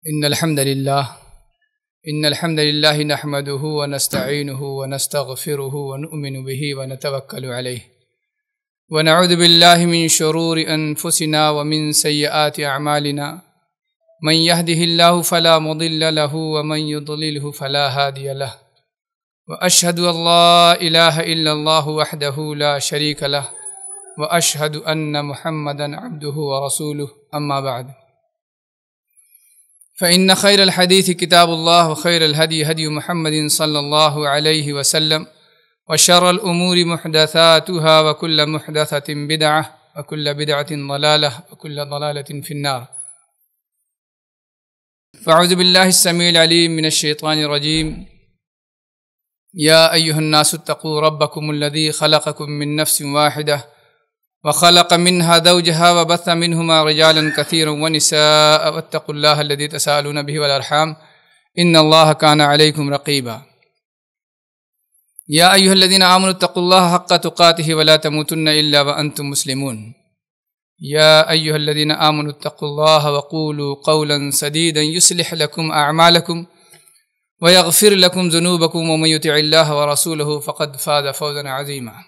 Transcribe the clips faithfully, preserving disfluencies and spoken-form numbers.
إن الحمد لله إن الحمد لله نحمده ونستعينه ونستغفره ونؤمن به ونتوكل عليه ونعوذ بالله من شرور أنفسنا ومن سيئات أعمالنا من يهده الله فلا مضل له ومن يضلله فلا هادي له وأشهد أن لا إله إلا الله وحده لا شريك له وأشهد أن محمدا عبده ورسوله أما بعد فإن خير الحديث كتاب الله وخير الهدي هدي محمد صلى الله عليه وسلم وشر الأمور محدثاتها وكل محدثة بدعة وكل بدعة ضلالة وكل ضلالة في النار. فأعوذ بالله السميع العليم من الشيطان الرجيم. يا أيها الناس اتقوا ربكم الذي خلقكم من نفس واحدة وخلق منها زوجها وبث منهما رجالا كثيرا ونساء واتقوا الله الذي تساءلون به والأرحام إن الله كان عليكم رقيبا. يا أيها الذين آمنوا اتقوا الله حق تقاته ولا تموتن إلا وأنتم مسلمون. يا أيها الذين آمنوا اتقوا الله وقولوا قولا سديدا يصلح لكم أعمالكم ويغفر لكم ذنوبكم ومن يطع الله ورسوله فقد فاز فوزا عظيما.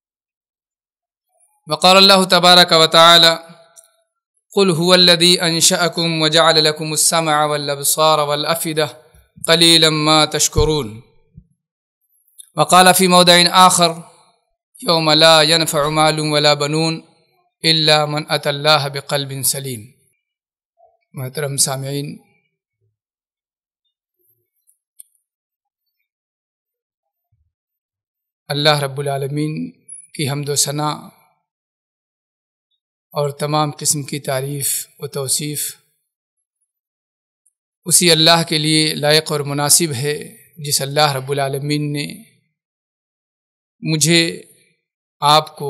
وقال الله تبارك وتعالى قل هو الذي أنشأكم وجعل لكم السمع والأبصار والأفئدة قليلا ما تشكرون. وقال في موضع آخر يوم لا ينفع مال ولا بنون إلا من أتى الله بقلب سليم. محترم سامعین، اللہ رب العالمین کی حمد و ثنا اور تمام قسم کی تعریف و توصیف اسی اللہ کے لیے لائق اور مناسب ہے جس اللہ رب العالمین نے مجھے آپ کو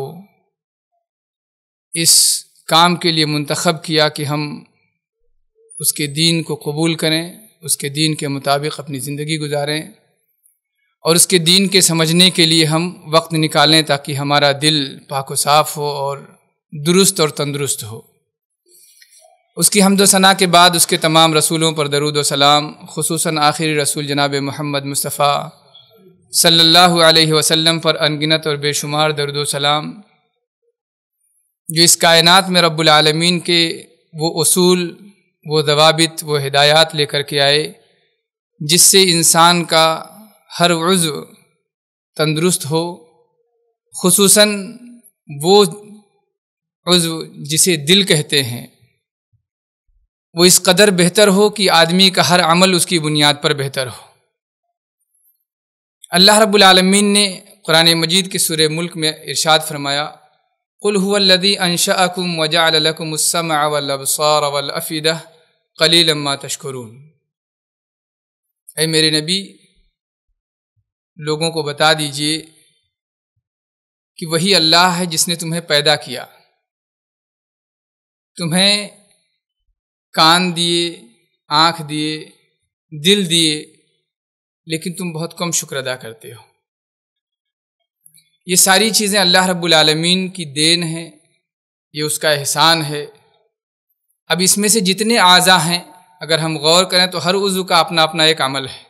اس کام کے لیے منتخب کیا کہ ہم اس کے دین کو قبول کریں، اس کے دین کے مطابق اپنی زندگی گزاریں اور اس کے دین کے سمجھنے کے لیے ہم وقت نکالیں تاکہ ہمارا دل پاک و صاف ہو اور درست اور تندرست ہو. اس کی حمد و ثنا کے بعد اس کے تمام رسولوں پر درود و سلام، خصوصاً آخری رسول جناب محمد مصطفیٰ صلی اللہ علیہ وسلم پر انگنت اور بے شمار درود و سلام، جو اس کائنات میں رب العالمین کے وہ اصول، وہ ضوابط، وہ ہدایات لے کر کے آئے جس سے انسان کا ہر عضو تندرست ہو، خصوصاً وہ عضو جسے دل کہتے ہیں وہ اس قدر بہتر ہو کہ آدمی کا ہر عمل اس کی بنیاد پر بہتر ہو. اللہ رب العالمین نے قرآن مجید کی سورہ ملک میں ارشاد فرمایا قل هو الذی انشأکم وجعل لکم السمع والابصار والافئدہ قلیلا ما تشکرون. اے میرے نبی، لوگوں کو بتا دیجئے کہ وہی اللہ ہے جس نے تمہیں پیدا کیا، تمہیں کان دیے، آنکھ دیے، دل دیے، لیکن تم بہت کم شکر ادا کرتے ہو. یہ ساری چیزیں اللہ رب العالمین کی دین ہیں، یہ اس کا احسان ہے. اب اس میں سے جتنے اعضاء ہیں اگر ہم غور کریں تو ہر عضو کا اپنا اپنا ایک عمل ہے،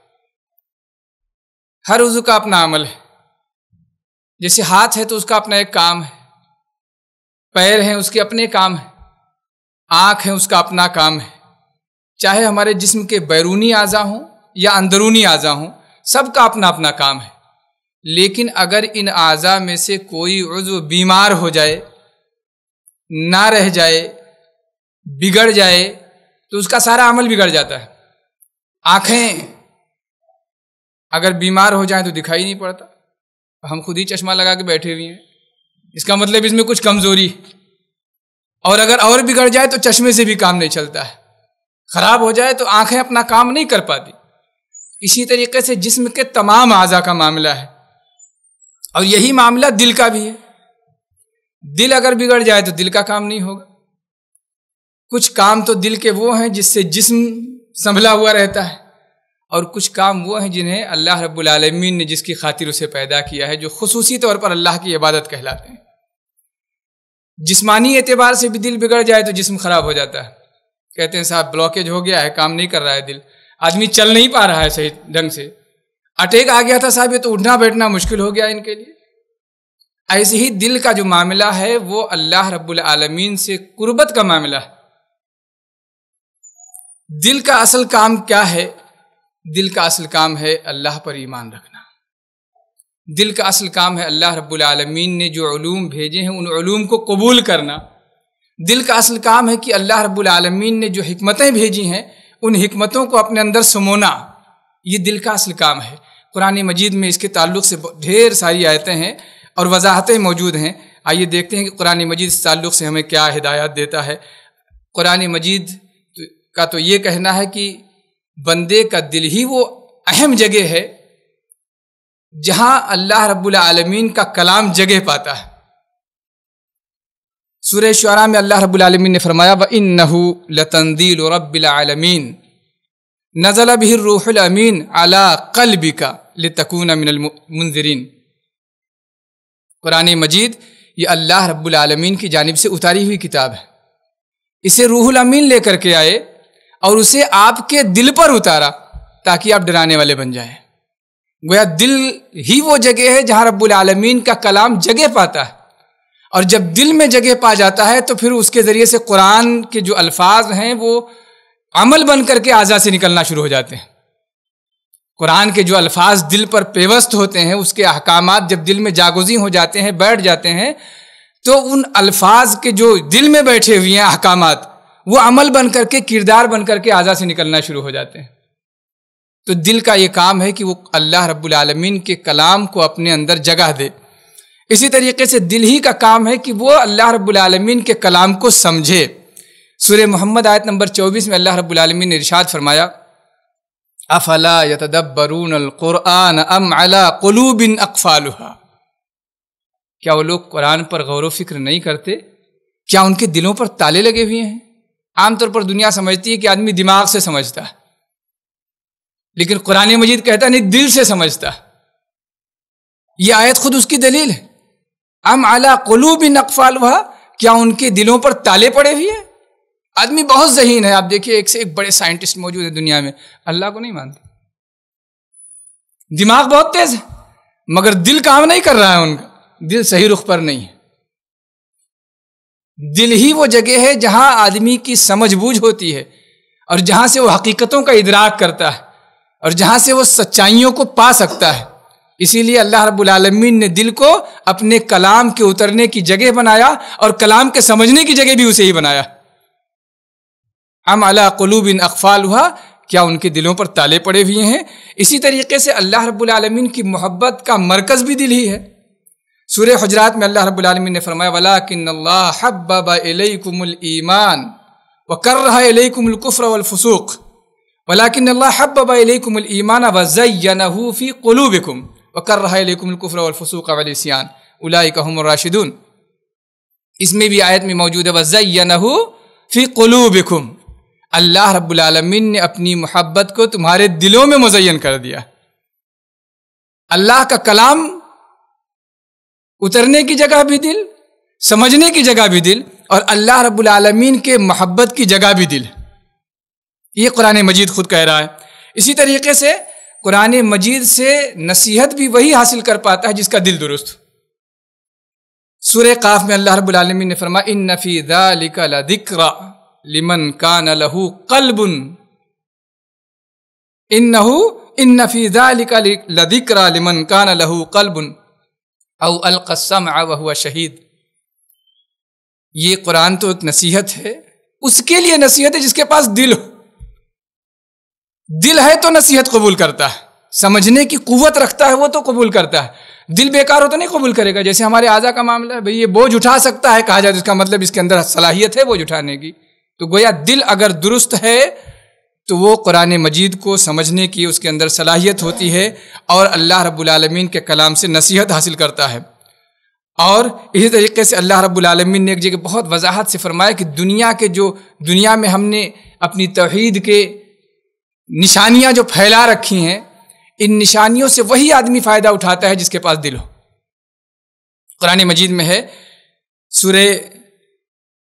ہر عضو کا اپنا عمل ہے. جیسے ہاتھ ہے تو اس کا اپنا ایک کام ہے، پیر ہیں اس کے اپنے کام ہیں، آنکھ ہے اس کا اپنا کام ہے. چاہے ہمارے جسم کے بیرونی اعضاء ہوں یا اندرونی اعضاء ہوں، سب کا اپنا اپنا کام ہے. لیکن اگر ان اعضاء میں سے کوئی عضو بیمار ہو جائے، نہ رہ جائے، بگڑ جائے تو اس کا سارا عمل بگڑ جاتا ہے. آنکھیں اگر بیمار ہو جائیں تو دکھائی نہیں پڑتا، ہم خود ہی چشمہ لگا کے بیٹھے ہوئے ہیں، اس کا مطلب اس میں کچھ کمزوری. اور اگر اور بگڑ جائے تو چشمے سے بھی کام نہیں چلتا ہے، خراب ہو جائے تو آنکھیں اپنا کام نہیں کر پاتی. اسی طریقے سے جسم کے تمام اعضاء کا معاملہ ہے، اور یہی معاملہ دل کا بھی ہے. دل اگر بگڑ جائے تو دل کا کام نہیں ہوگا. کچھ کام تو دل کے وہ ہیں جس سے جسم سنبھلا ہوا رہتا ہے، اور کچھ کام وہ ہیں جنہیں اللہ رب العالمین نے جس کی خاطر اسے پیدا کیا ہے، جو خصوصی طور پر اللہ کی عبادت کہلاتے ہیں. جسمانی اعتبار سے بھی دل بگڑ جائے تو جسم خراب ہو جاتا ہے. کہتے ہیں صاحب بلاکیج ہو گیا ہے، کام نہیں کر رہا ہے دل، آدمی چل نہیں پا رہا ہے صحیح ڈھنگ سے، اٹیک آ گیا تھا صاحب، یہ تو اٹھنا بیٹھنا مشکل ہو گیا ان کے لیے۔ ایسے ہی دل کا جو معاملہ ہے وہ اللہ رب العالمین سے قربت کا معاملہ ہے۔ دل کا اصل کام کیا ہے؟ دل کا اصل کام ہے اللہ پر ایمان رکھنا۔ دل کا اصل کام ہے اللہ رب العالمین نے جو علوم بھیجے ہیں ان علوم کو قبول کرنا۔ دل کا اصل کام ہے کہ اللہ رب العالمین نے جو حکمتیں بھیجی ہیں ان حکمتوں کو اپنے اندر سمونا، یہ دل کا اصل کام ہے۔ قرآن مجید میں اس کے تعلق سے ڈھیر ساری آیتیں ہیں اور وضاحتیں موجود ہیں۔ آئیے دیکھتے ہیں کہ قرآن مجید اس تعلق سے ہمیں کیا ہدایات دیتا ہے۔ قرآن مجید کا تو یہ کہنا ہے کہ بندے کا دل ہی وہ اہم جگہ ہے جہاں اللہ رب العالمین کا کلام جگہ پاتا ہے۔ سورہ شعراء میں اللہ رب العالمین نے فرمایا وَإِنَّهُ لَتَنزِيلُ رَبِّ الْعَالَمِينَ نَزَلَ بِهِ الرُّوحُ الْأَمِينُ عَلَى قَلْبِكَ لِتَكُونَ مِنَ الْمُنذِرِينَ۔ قرآن مجید یہ اللہ رب العالمین کی جانب سے اتاری ہوئی کتاب ہے، اسے روح الامین لے کر کے آئے اور اسے آپ کے دل پر اتارا تاکہ آپ ڈرانے والے بن جائیں۔ گویا دل ہی وہ جگہ ہے جہاں رب العالمین کا کلام جگہ پاتا ہے، اور جب دل میں جگہ پا جاتا ہے تو پھر اس کے ذریعے سے قرآن کے جو الفاظ ہیں وہ عمل بن کر کے اعضاء سے نکلنا شروع ہو جاتے ہیں۔ قرآن کے جو الفاظ دل پر پیوست ہوتے ہیں، اس کے احکامات جب دل میں جاگزی ہو جاتے ہیں، بیٹھ جاتے ہیں، تو ان الفاظ کے جو دل میں بیٹھے ہوئے ہیں احکامات وہ عمل بن کر کے، کردار بن کر کے اعضاء سے نکلنا شروع ہو جاتے ہیں۔ تو دل کا یہ کام ہے کہ وہ اللہ رب العالمین کے کلام کو اپنے اندر جگہ دے۔ اسی طریقے سے دل ہی کا کام ہے کہ وہ اللہ رب العالمین کے کلام کو سمجھے۔ سورہ محمد آیت نمبر چوبیس میں اللہ رب العالمین نے ارشاد فرمایا افلا یتدبرون القرآن ام علی قلوب اقفالها، کیا وہ لوگ قرآن پر غور و فکر نہیں کرتے؟ کیا ان کے دلوں پر تالے لگے ہوئے ہیں؟ عام طور پر دنیا سمجھتی ہے کہ آدمی دماغ سے سمجھتا ہے، لیکن قرآن مجید کہتا ہے نہیں، دل سے سمجھتا ہے۔ یہ آیت خود اس کی دلیل ہے۔ ام علی قلوب اقفالها، کیا ان کے دلوں پر تالے پڑے ہوئے ہیں؟ آدمی بہت ذہین ہے، آپ دیکھیے ایک سے ایک بڑے سائنٹسٹ موجود ہے دنیا میں، اللہ کو نہیں مانتے، دماغ بہت تیز ہے مگر دل کام نہیں کر رہا ہے، ان کا دل صحیح رخ پر نہیں ہے۔ دل ہی وہ جگہ ہے جہاں آدمی کی سمجھ بوجھ ہوتی ہے، اور جہاں سے وہ حقیقتوں کا ادراک کرتا ہے، اور جہاں سے وہ سچائیوں کو پا سکتا ہے۔ اسی لیے اللہ رب العالمین نے دل کو اپنے کلام کے اترنے کی جگہ بنایا، اور کلام کے سمجھنے کی جگہ بھی اسے ہی بنایا۔ ام علی قلوب اقفالها، کیا ان کے دلوں پر تالے پڑے ہوئے ہیں؟ اسی طریقے سے اللہ رب العالمین کی محبت کا مرکز بھی دل ہی ہے۔ سورہ حجرات میں اللہ رب العالمین نے فرمایا وَلَٰكِنَّ اللَّهَ حَبَّبَ إِلَيْكُمُ الْإِيمَانَ وَكَرَّهَ إِلَيْكُمُ الْكُفْرَ وَالْفُسُوقَ وَلَٰكِنَّ اللَّهَ حَبَّبَ إِلَيْكُمُ الْإِيمَانَ وَزَيَّنَهُ فِي قُلُوبِكُمْ وَكَرَّهَ إِلَيْكُمُ الْكُفْرَ وَالْفُسُوقَ وَالْعِصْيَانَ أُولَٰئِكَ هُمُ الرَّاشِدُونَ۔ اس میں بھی آیت میں موجود ہے وَزَيَّنَهُ فِي قُلُوبِكُمْ، اللہ رب العالمین نے اپنی محبت کو تمہارے دلوں میں مزین کر دیا۔ اللہ کا کلام اترنے کی جگہ بھی دل، سمجھنے کی جگہ بھی دل، اور اللہ رب العالمین کے محبت کی جگہ بھی دل، یہ قرآن مجید خود کہہ رہا ہے۔ اسی طریقے سے قرآن مجید سے نصیحت بھی وہی حاصل کر پاتا ہے جس کا دل درست۔ سورہ قاف میں اللہ رب العالمین نے فرمایا ان فی ذلک لذکری لمن کان لہ قلب، انہ ان فی ذلک لذکری لمن کان لہ قلب او القى السمع وهو شہید۔ یہ قرآن تو ایک نصیحت ہے، اس کے لیے نصیحت ہے جس کے پاس دل ہو۔ دل ہے تو نصیحت قبول کرتا ہے، سمجھنے کی قوت رکھتا ہے وہ تو قبول کرتا ہے۔ دل بیکار ہو تو نہیں قبول کرے گا۔ جیسے ہمارے اعضاء کا معاملہ ہے، بھئی یہ بوجھ اٹھا سکتا ہے کہا جائے تو اس کا مطلب اس کے اندر صلاحیت ہے بوجھ اٹھانے کی۔ تو گویا دل اگر درست ہے تو وہ قرآن مجید کو سمجھنے کی اس کے اندر صلاحیت ہوتی ہے، اور اللہ رب العالمین کے کلام سے نصیحت حاصل کرتا ہے۔ اور اسی طریقے سے اللہ رب العالمین نے ایک جگہ بہت وضاحت سے فرمایا کہ دنیا کے جو دنیا میں ہم نے اپنی توحید کے نشانیاں جو پھیلا رکھی ہیں، ان نشانیوں سے وہی آدمی فائدہ اٹھاتا ہے جس کے پاس دل ہو۔ قرآن مجید میں ہے سورہ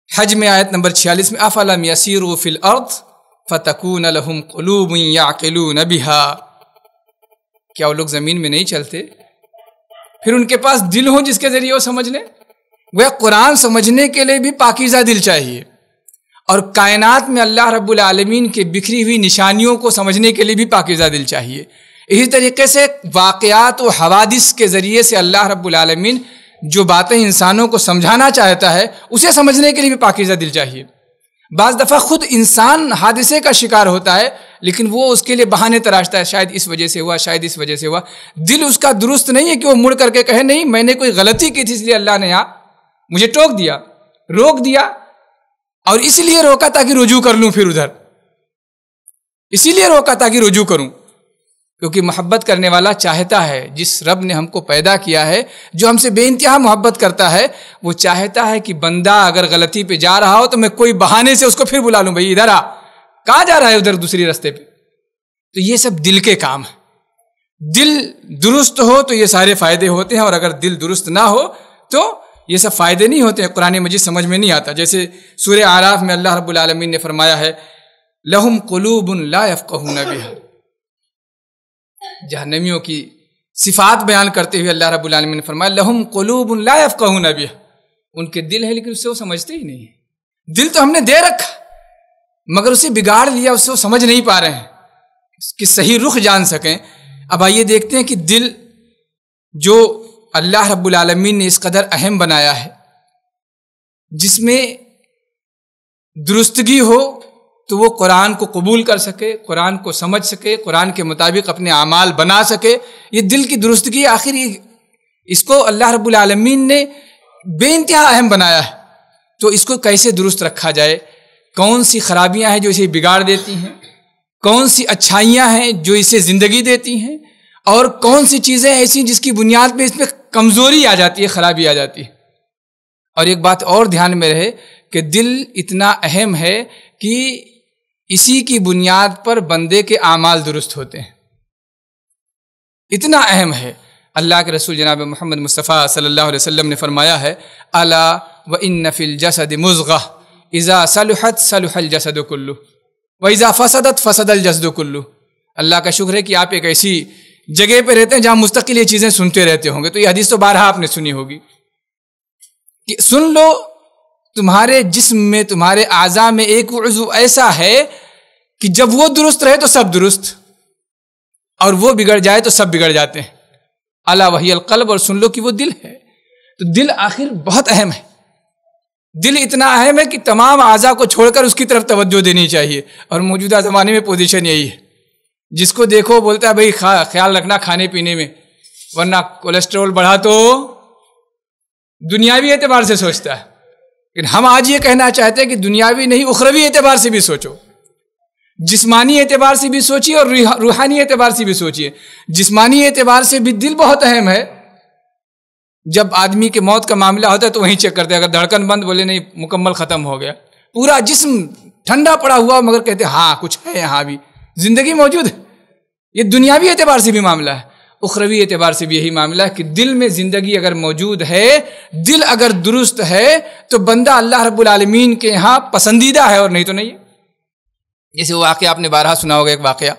حج میں آیت نمبر چھیالیس میں افلم یسیروا فی الارض فتکون لہم قلوب یعقلون بہا، کیا وہ لوگ زمین میں نہیں چلتے پھر ان کے پاس دل ہوں جس کے ذریعے وہ سمجھ لیں؟ وہ قرآن سمجھنے کے لیے بھی پاکیزہ دل چاہیے، اور کائنات میں اللہ رب العالمین کے بکھری ہوئی نشانیوں کو سمجھنے کے لیے بھی پاکیزہ دل چاہیے۔ اسی طریقے سے واقعات و حوادث کے ذریعے سے اللہ رب العالمین جو باتیں انسانوں کو سمجھانا چاہتا ہے اسے سمجھنے کے لیے بھی پاکیزہ دل چاہیے۔ بعض دفعہ خود انسان حادثے کا شکار ہوتا ہے لیکن وہ اس کے لیے بہانے تراشتا ہے، شاید اس وجہ سے ہوا، شاید اس وجہ سے ہوا۔ دل اس کا درست نہیں ہے کہ وہ مڑ کر کے کہے نہیں میں نے کوئی غلطی کی تھی اس لیے اللہ نے یہاں مجھے ٹوک دیا، روک دیا، اور اس لیے روکا تاکہ رجوع کر لوں، پھر ادھر اسی لیے روکا تاکہ رجوع کروں، کیونکہ محبت کرنے والا چاہتا ہے، جس رب نے ہم کو پیدا کیا ہے، جو ہم سے بے انتہا محبت کرتا ہے، وہ چاہتا ہے کہ بندہ اگر غلطی پہ جا رہا ہو تو میں کوئی بہانے سے اس کو پھر بلا لوں، بھائی ادھر آ، کہاں جا رہا ہے ادھر دوسری راستے پہ۔ تو یہ سب دل کے کام ہے، دل درست ہو تو یہ سارے فائدے ہوتے ہیں، اور اگر دل درست نہ ہو تو یہ سب فائدے نہیں ہوتے ہیں، قرآن مجید سمجھ میں نہیں آتا۔ جیسے سورہ اعراف میں اللہ رب العالمین نے فرمایا ہے لہم قلوب لا یفقہون بہا، جہنمیوں کی صفات بیان کرتے ہوئے اللہ رب العالمین نے فرمایا لہم قلوب لا یفقہون بہا، ان کے دل ہے لیکن اس سے وہ سمجھتے ہی نہیں ہیں۔ دل تو ہم نے دے رکھا مگر اسے بگاڑ لیا، اس سے وہ سمجھ نہیں پا رہے ہیں اس کی صحیح رخ جان سکیں۔ اب آئیے دیکھتے ہیں کہ دل جو اللہ رب العالمین نے اس قدر اہم بنایا ہے، جس میں درستگی ہو تو وہ قرآن کو قبول کر سکے، قرآن کو سمجھ سکے، قرآن کے مطابق اپنے اعمال بنا سکے، یہ دل کی درستگی آخر اس کو اللہ رب العالمین نے بے انتہا اہم بنایا ہے۔ تو اس کو کیسے درست رکھا جائے، کون سی خرابیاں ہیں جو اسے بگاڑ دیتی ہیں، کون سی اچھائیاں ہیں جو اسے زندگی دیتی ہیں، اور کون سی چیزیں ایسی جس کی بنیاد پہ اس پہ کمزوری آ جاتی ہے، خرابی آ جاتی ہے۔ اور ایک بات اور دھیان میں رہے کہ دل اتنا اہم ہے کہ اسی کی بنیاد پر بندے کے اعمال درست ہوتے ہیں، اتنا اہم ہے۔ اللہ کے رسول جناب محمد مصطفیٰ صلی اللہ علیہ وسلم نے فرمایا ہے الا وان فی الجسد مضغہ اذا صلحت صلح الجسد کلہ واذا فسدت فسد الجسد کلہ۔ اللہ کا شکر ہے کہ آپ ایک ایسی جگہ پہ رہتے ہیں جہاں مستقل یہ چیزیں سنتے رہتے ہوں گے، تو یہ حدیث تو بارہا آپ نے سنی ہوگی کہ سن لو تمہارے جسم میں، تمہارے اعضاء میں ایک عضو ایسا ہے کہ جب وہ درست رہے تو سب درست، اور وہ بگڑ جائے تو سب بگڑ جاتے ہیں۔ الا وہی القلب، اور سن لو کہ وہ دل ہے۔ تو دل آخر بہت اہم ہے، دل اتنا اہم ہے کہ تمام اعضاء کو چھوڑ کر اس کی طرف توجہ دینی چاہیے، اور موجودہ زمانے میں پوزیشن یہی ہے، جس کو دیکھو بولتا ہے بھائی خیال رکھنا کھانے پینے میں، ورنہ کولیسٹرول بڑھا تو دنیاوی اعتبار سے سوچتا ہے۔ لیکن ہم آج یہ کہنا چاہتے ہیں کہ دنیاوی نہیں، اخروی اعتبار سے بھی سوچو، جسمانی اعتبار سے بھی سوچیے اور روحانی اعتبار سے بھی سوچیے۔ جسمانی اعتبار سے بھی دل بہت اہم ہے، جب آدمی کے موت کا معاملہ ہوتا ہے تو وہیں چیک کرتے ہیں، اگر دھڑکن بند بولے نہیں مکمل ختم ہو گیا، پورا جسم ٹھنڈا پڑا ہوا مگر کہتے ہیں ہاں کچھ ہے یہاں بھی زندگی موجود ہے۔ یہ دنیاوی اعتبار سے بھی معاملہ ہے، اخروی اعتبار سے بھی یہی معاملہ ہے کہ دل میں زندگی اگر موجود ہے، دل اگر درست ہے تو بندہ اللہ رب العالمین کے یہاں پسندیدہ ہے اور نہیں تو نہیں ہے۔ جیسے وہ واقعہ آپ نے بارہا سنا ہوگا، ایک واقعہ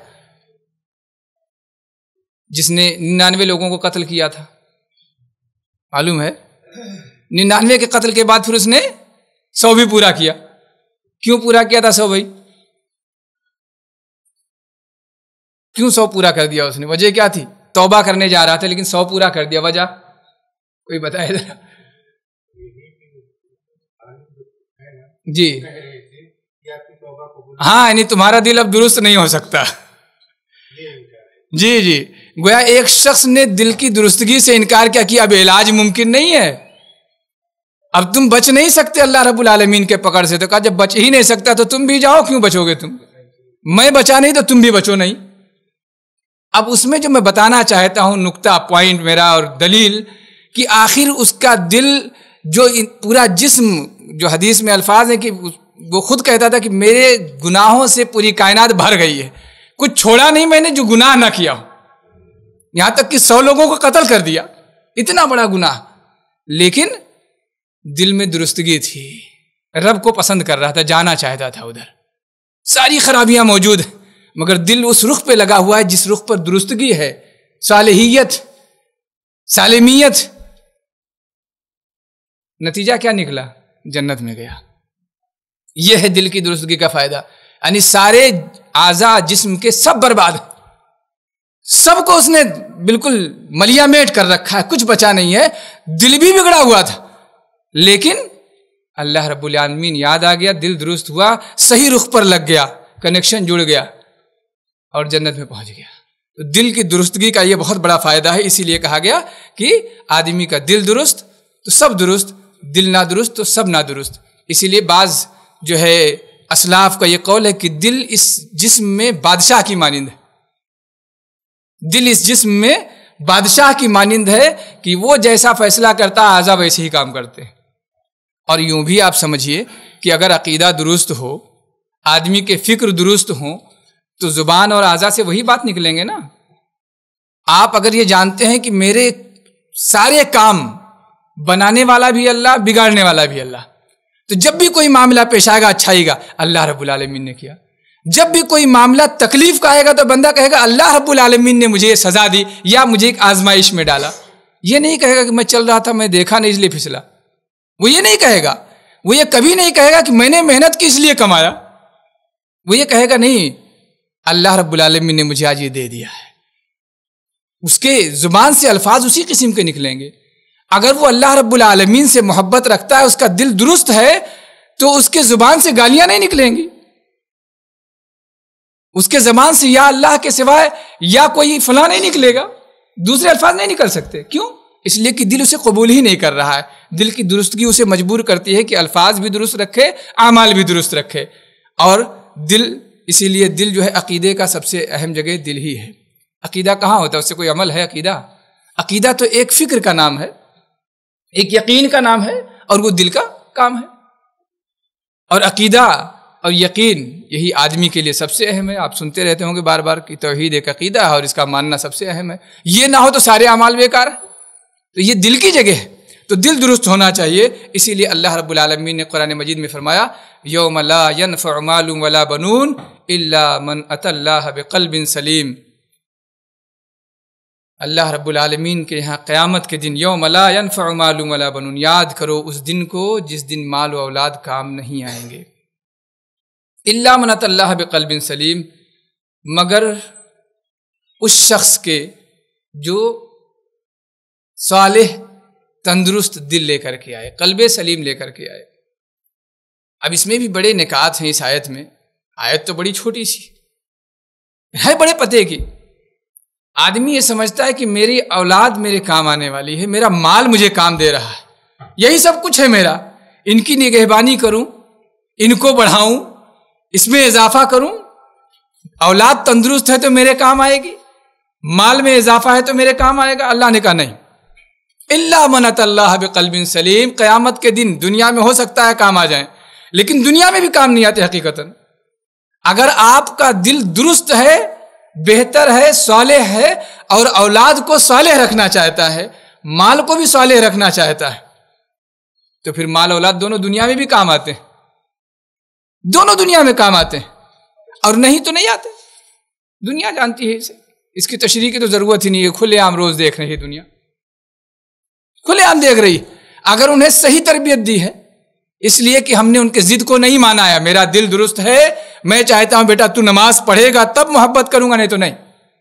جس نے ننانوے لوگوں کو قتل کیا تھا، معلوم ہے؟ ننانوے کے قتل کے بعد پھر اس نے سو بھی پورا کیا۔ کیوں پورا کیا تھا سو بھائی؟ کیوں سو پورا کر دیا اس نے؟ وجہ کیا تھی؟ توبہ کرنے جا رہا تھا لیکن سو پورا کر دیا، وجہ کوئی بتائے ذرا؟ جی ہاں، یعنی تمہارا دل اب درست نہیں ہو سکتا۔ جی جی گویا ایک شخص نے دل کی درستگی سے انکار کیا کہ اب علاج ممکن نہیں ہے، اب تم بچ نہیں سکتے اللہ رب العالمین کے پکڑ سے۔ تو کہا جب بچ ہی نہیں سکتا تو تم بھی جاؤ، کیوں بچو گے تم؟ میں بچا نہیں تو تم بھی بچو نہیں۔ اب اس میں جو میں بتانا چاہتا ہوں نقطہ، پوائنٹ میرا اور دلیل، کہ آخر اس کا دل جو پورا جسم، جو حدیث میں الفاظ ہیں کہ وہ خود کہتا تھا کہ میرے گناہوں سے پوری کائنات بھر گئی ہے، کچھ چھوڑا نہیں میں نے جو گناہ نہ کیا ہو، یہاں تک کہ سو لوگوں کو قتل کر دیا، اتنا بڑا گناہ، لیکن دل میں درستگی تھی، رب کو پسند کر رہا تھا، جانا چاہتا تھا ادھر، ساری خرابیاں موجود ہیں، مگر دل اس رخ پہ لگا ہوا ہے جس رخ پر درستگی ہے، صالحیت، سالمیت۔ نتیجہ کیا نکلا؟ جنت میں گیا۔ یہ ہے دل کی درستگی کا فائدہ، یعنی سارے اعضاء جسم کے سب برباد، سب کو اس نے بالکل ملیا میٹ کر رکھا ہے، کچھ بچا نہیں ہے۔ دل بھی بگڑا ہوا تھا، لیکن اللہ رب العالمین یاد آ گیا، دل درست ہوا، صحیح رخ پر لگ گیا، کنیکشن جڑ گیا اور جنت میں پہنچ گیا۔ تو دل کی درستگی کا یہ بہت بڑا فائدہ ہے، اسی لیے کہا گیا کہ آدمی کا دل درست تو سب درست، دل نہ درست تو سب نہ درست۔ اسی لیے بعض جو ہے اسلاف کا یہ قول ہے کہ دل اس جسم میں بادشاہ کی مانند ہے، دل اس جسم میں بادشاہ کی مانند ہے کہ وہ جیسا فیصلہ کرتا ہے اعضاء ویسے ہی کام کرتے ہیں۔ اور یوں بھی آپ سمجھیے کہ اگر عقیدہ درست ہو، آدمی کے فکر درست ہوں، تو زبان اور اعضاء سے وہی بات نکلیں گے نا۔ آپ اگر یہ جانتے ہیں کہ میرے سارے کام بنانے والا بھی اللہ، بگاڑنے والا بھی اللہ، تو جب بھی کوئی معاملہ پیش آئے گا اچھائی گا اللہ رب العالمین نے کیا، جب بھی کوئی معاملہ تکلیف کا آئے گا تو بندہ کہے گا اللہ رب العالمین نے مجھے یہ سزا دی یا مجھے ایک آزمائش میں ڈالا۔ یہ نہیں کہے گا کہ میں چل رہا تھا، میں دیکھا نہیں اس لیے پھسلا، وہ یہ نہیں کہے گا، وہ یہ کبھی نہیں کہے گا کہ میں نے محنت کی اس لیے کمایا، وہ یہ کہے گا نہیں، اللہ رب العالمین نے مجھے آج یہ دے دیا ہے۔ اس کے زبان سے الفاظ اسی قسم کے نکلیں گے۔ اگر وہ اللہ رب العالمین سے محبت رکھتا ہے، اس کا دل درست ہے، تو اس کے زبان سے گالیاں نہیں نکلیں گی، اس کے زبان سے یا اللہ کے سوائے یا کوئی فلاں نہیں نکلے گا، دوسرے الفاظ نہیں نکل سکتے۔ کیوں؟ اس لیے کہ دل اسے قبول ہی نہیں کر رہا ہے۔ دل کی درستگی اسے مجبور کرتی ہے کہ الفاظ بھی درست رکھے، اعمال بھی درست رکھے۔ اور دل، اسی لیے دل جو ہے عقیدے کا سب سے اہم جگہ دل ہی ہے۔ عقیدہ کہاں ہوتا ہے؟ اس سے کوئی عمل ہے؟ عقیدہ عقیدہ تو ایک فکر کا نام ہے، ایک یقین کا نام ہے، اور وہ دل کا کام ہے۔ اور عقیدہ اور یقین یہی آدمی کے لیے سب سے اہم ہے۔ آپ سنتے رہتے ہوں گے بار بار کہ توحید ایک عقیدہ ہے اور اس کا ماننا سب سے اہم ہے، یہ نہ ہو تو سارے اعمال بیکار ہیں۔ تو یہ دل کی جگہ ہے، تو دل درست ہونا چاہیے۔ اسی لیے اللہ رب العالمین نے قرآن مجید میں فرمایا یوم لا ينفع مال ولا بنون الا من اتى اللہ بقلب سلیم۔ اللہ رب العالمین کے یہاں قیامت کے دن یوم لا ينفع مال ولا بنون، یاد کرو اس دن کو جس دن مال و اولاد کام نہیں آئیں گے۔ الا من اتى اللہ بقلب سلیم، مگر اس شخص کے جو صالح تندرست دل لے کر کے آئے، قلب سلیم لے کر کے آئے۔ اب اس میں بھی بڑے نکات ہیں اس آیت میں۔ آیت تو بڑی چھوٹی سی ہے، بڑے پتے کی۔ آدمی یہ سمجھتا ہے کہ میری اولاد میرے کام آنے والی ہے، میرا مال مجھے کام دے رہا ہے، یہی سب کچھ ہے میرا، ان کی نگہبانی کروں، ان کو بڑھاؤں، اس میں اضافہ کروں، اولاد تندرست ہے تو میرے کام آئے گی، مال میں اضافہ ہے تو میرے کام آئے گا۔ اللہ نے کہا نہیں، الا من اتى اللہ بقلب سلیم، قیامت کے دن دنیا میں ہو سکتا ہے کام آ جائیں، لیکن دنیا میں بھی کام نہیں آتے حقیقتاً۔ اگر آپ کا دل درست ہے، بہتر ہے، صالح ہے، اور اولاد کو صالح رکھنا چاہتا ہے، مال کو بھی صالح رکھنا چاہتا ہے، تو پھر مال اولاد دونوں دنیا میں بھی کام آتے ہیں، دونوں دنیا میں کام آتے ہیں، اور نہیں تو نہیں آتے۔ دنیا جانتی ہے اسے، اس کی تشریح کی تو ضرورت ہی نہیں ہے، کھلے عام روز دیکھ رہی ہے دنیا، کھلے عام دیکھ رہی۔ اگر انہیں صحیح تربیت دی ہے، اس لیے کہ ہم نے ان کے ضد کو نہیں مانا ہے، میرا دل درست ہے، میں چاہتا ہوں بیٹا تو نماز پڑھے گا تب محبت کروں گا، نہیں تو نہیں۔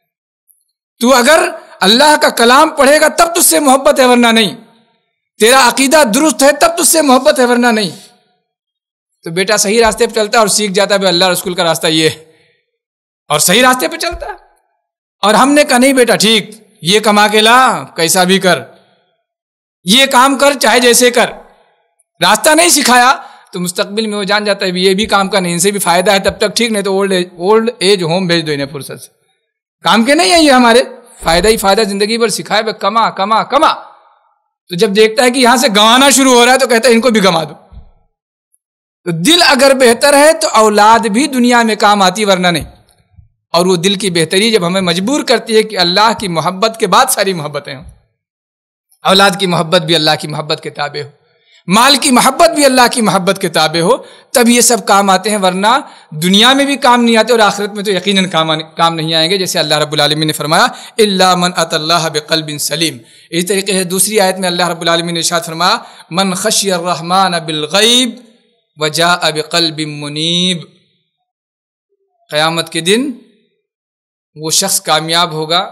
تو اگر اللہ کا کلام پڑھے گا تب تجھ سے محبت ہے، ورنہ نہیں۔ تیرا عقیدہ درست ہے تب تجھ سے محبت ہے، ورنہ نہیں۔ تو بیٹا صحیح راستے پہ چلتا ہے اور سیکھ جاتا ہے اللہ رسول کا راستہ یہ ہے، اور صحیح راستے پہ چلتا ہے۔ اور ہم نے کہا نہیں بیٹا ٹھیک، یہ کما کے لا، کیسا بھی کر، یہ کام کر، چاہے جیسے کر، راستہ نہیں سکھایا تو مستقبل میں وہ جان جاتا ہے یہ بھی کام کا نہیں، ان سے بھی فائدہ ہے تب تک ٹھیک، نہیں تو old age old age home بھیج دو انہیں فرصت سے، کام کے نہیں ہے یہ ہمارے، فائدہ ہی فائدہ زندگی بھر سکھائے بے کما کما کما۔ تو جب دیکھتا ہے کہ یہاں سے گنوانا شروع ہو رہا ہے تو کہتا ہے ان کو بھی گنوا دو۔ تو دل اگر بہتر ہے تو اولاد بھی دنیا میں کام آتی، ورنہ نہیں۔ اور وہ دل کی بہتری جب ہمیں مجبور کرتی ہے کہ اللہ کی محبت کے بعد ساری محبتیں ہوں، اولاد کی محبت بھی اللہ کی محبت کے تابع ہو، مال کی محبت بھی اللہ کی محبت کے تابع ہو تب یہ سب کام آتے ہیں، ورنہ دنیا میں بھی کام نہیں آتے اور آخرت میں تو یقیناً کام کام نہیں آئیں گے، جیسے اللہ رب العالمین نے فرمایا الا من اتى اللہ بقلب سلیم۔ اسی طریقے سے دوسری آیت میں اللہ رب العالمین نے ارشاد فرمایا من خشی الرحمن بالغیب وجاء بقلب منیب، قیامت کے دن وہ شخص کامیاب ہوگا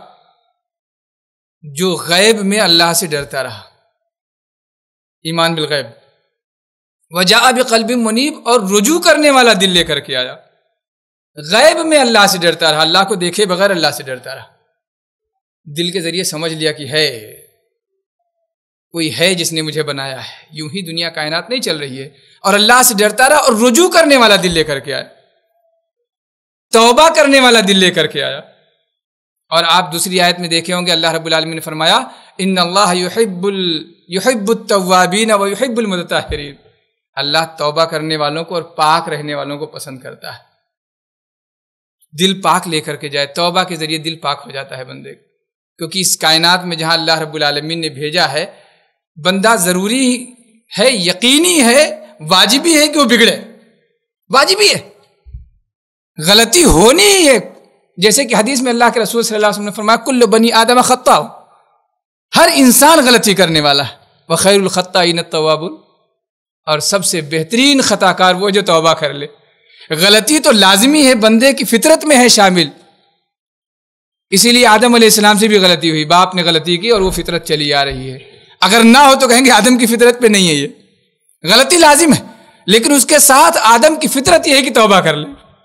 جو غیب میں اللہ سے ڈرتا رہا، ایمان بالغیب، وجاء بقلب منیب، اور رجوع کرنے والا دل لے کر کے آیا، غیب میں اللہ سے ڈرتا رہا، اللہ کو دیکھے بغیر اللہ سے ڈرتا رہا، دل کے ذریعے سمجھ لیا کہ ہے کوئی ہے جس نے مجھے بنایا ہے، یوں ہی دنیا کائنات نہیں چل رہی ہے، اور اللہ سے ڈرتا رہا اور رجوع کرنے والا دل لے کر کے آیا، توبہ کرنے والا دل لے کر کے آیا۔ اور آپ دوسری آیت میں دیکھے ہوں گے اللہ رب العالمین نے فرمایا ان اللہ یحب ال یحب التوابین و یحب المتطہرین، اللہ توبہ کرنے والوں کو اور پاک رہنے والوں کو پسند کرتا ہے۔ دل پاک لے کر کے جائے، توبہ کے ذریعے دل پاک ہو جاتا ہے بندے، کیونکہ اس کائنات میں جہاں اللہ رب العالمین نے بھیجا ہے، بندہ ضروری ہے، یقینی ہے، واجبی ہے کہ وہ بگڑے، واجبی ہے، غلطی ہونی ہی ہے، جیسے کہ حدیث میں اللہ کے رسول صلی اللہ علیہ وسلم نے فرمایا کل بنی آدم خطاء، ہر انسان غلطی کرنے والا ہے، وخیر الخطائین التوابون، اور سب سے بہترین خطا کار وہ جو توبہ کر لے۔ غلطی تو لازمی ہے، بندے کی فطرت میں ہے شامل، اسی لیے آدم علیہ السلام سے بھی غلطی ہوئی، باپ نے غلطی کی اور وہ فطرت چلی آ رہی ہے، اگر نہ ہو تو کہیں گے آدم کی فطرت پہ نہیں ہے، یہ غلطی لازم ہے، لیکن اس کے ساتھ آدم کی فطرت یہ ہے کہ توبہ کر لے،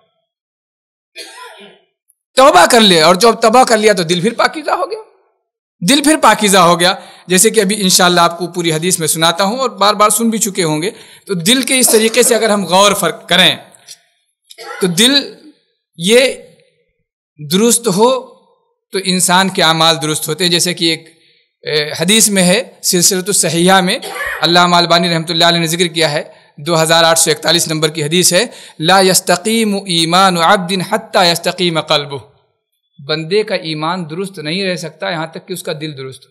توبہ کر لے، اور جب توبہ کر لیا تو دل پھر پاکیزہ ہو گیا، دل پھر پاکیزہ ہو گیا، جیسے کہ ابھی انشاءاللہ آپ کو پوری حدیث میں سناتا ہوں اور بار بار سن بھی چکے ہوں گے۔ تو دل کے اس طریقے سے اگر ہم غور فرق کریں تو دل یہ درست ہو تو انسان کے اعمال درست ہوتے ہیں، جیسے کہ ایک حدیث میں ہے سلسلۃ الصحیحہ میں علامہ البانی رحمۃ اللہ علیہ نے ذکر کیا ہے، دو ہزار آٹھ سو اکتالیس نمبر کی حدیث ہے لا یستقیم ایمان عبد حتی یستقیم قلبہ، بندے کا ایمان درست نہیں رہ سکتا یہاں تک کہ اس کا دل درست ہو،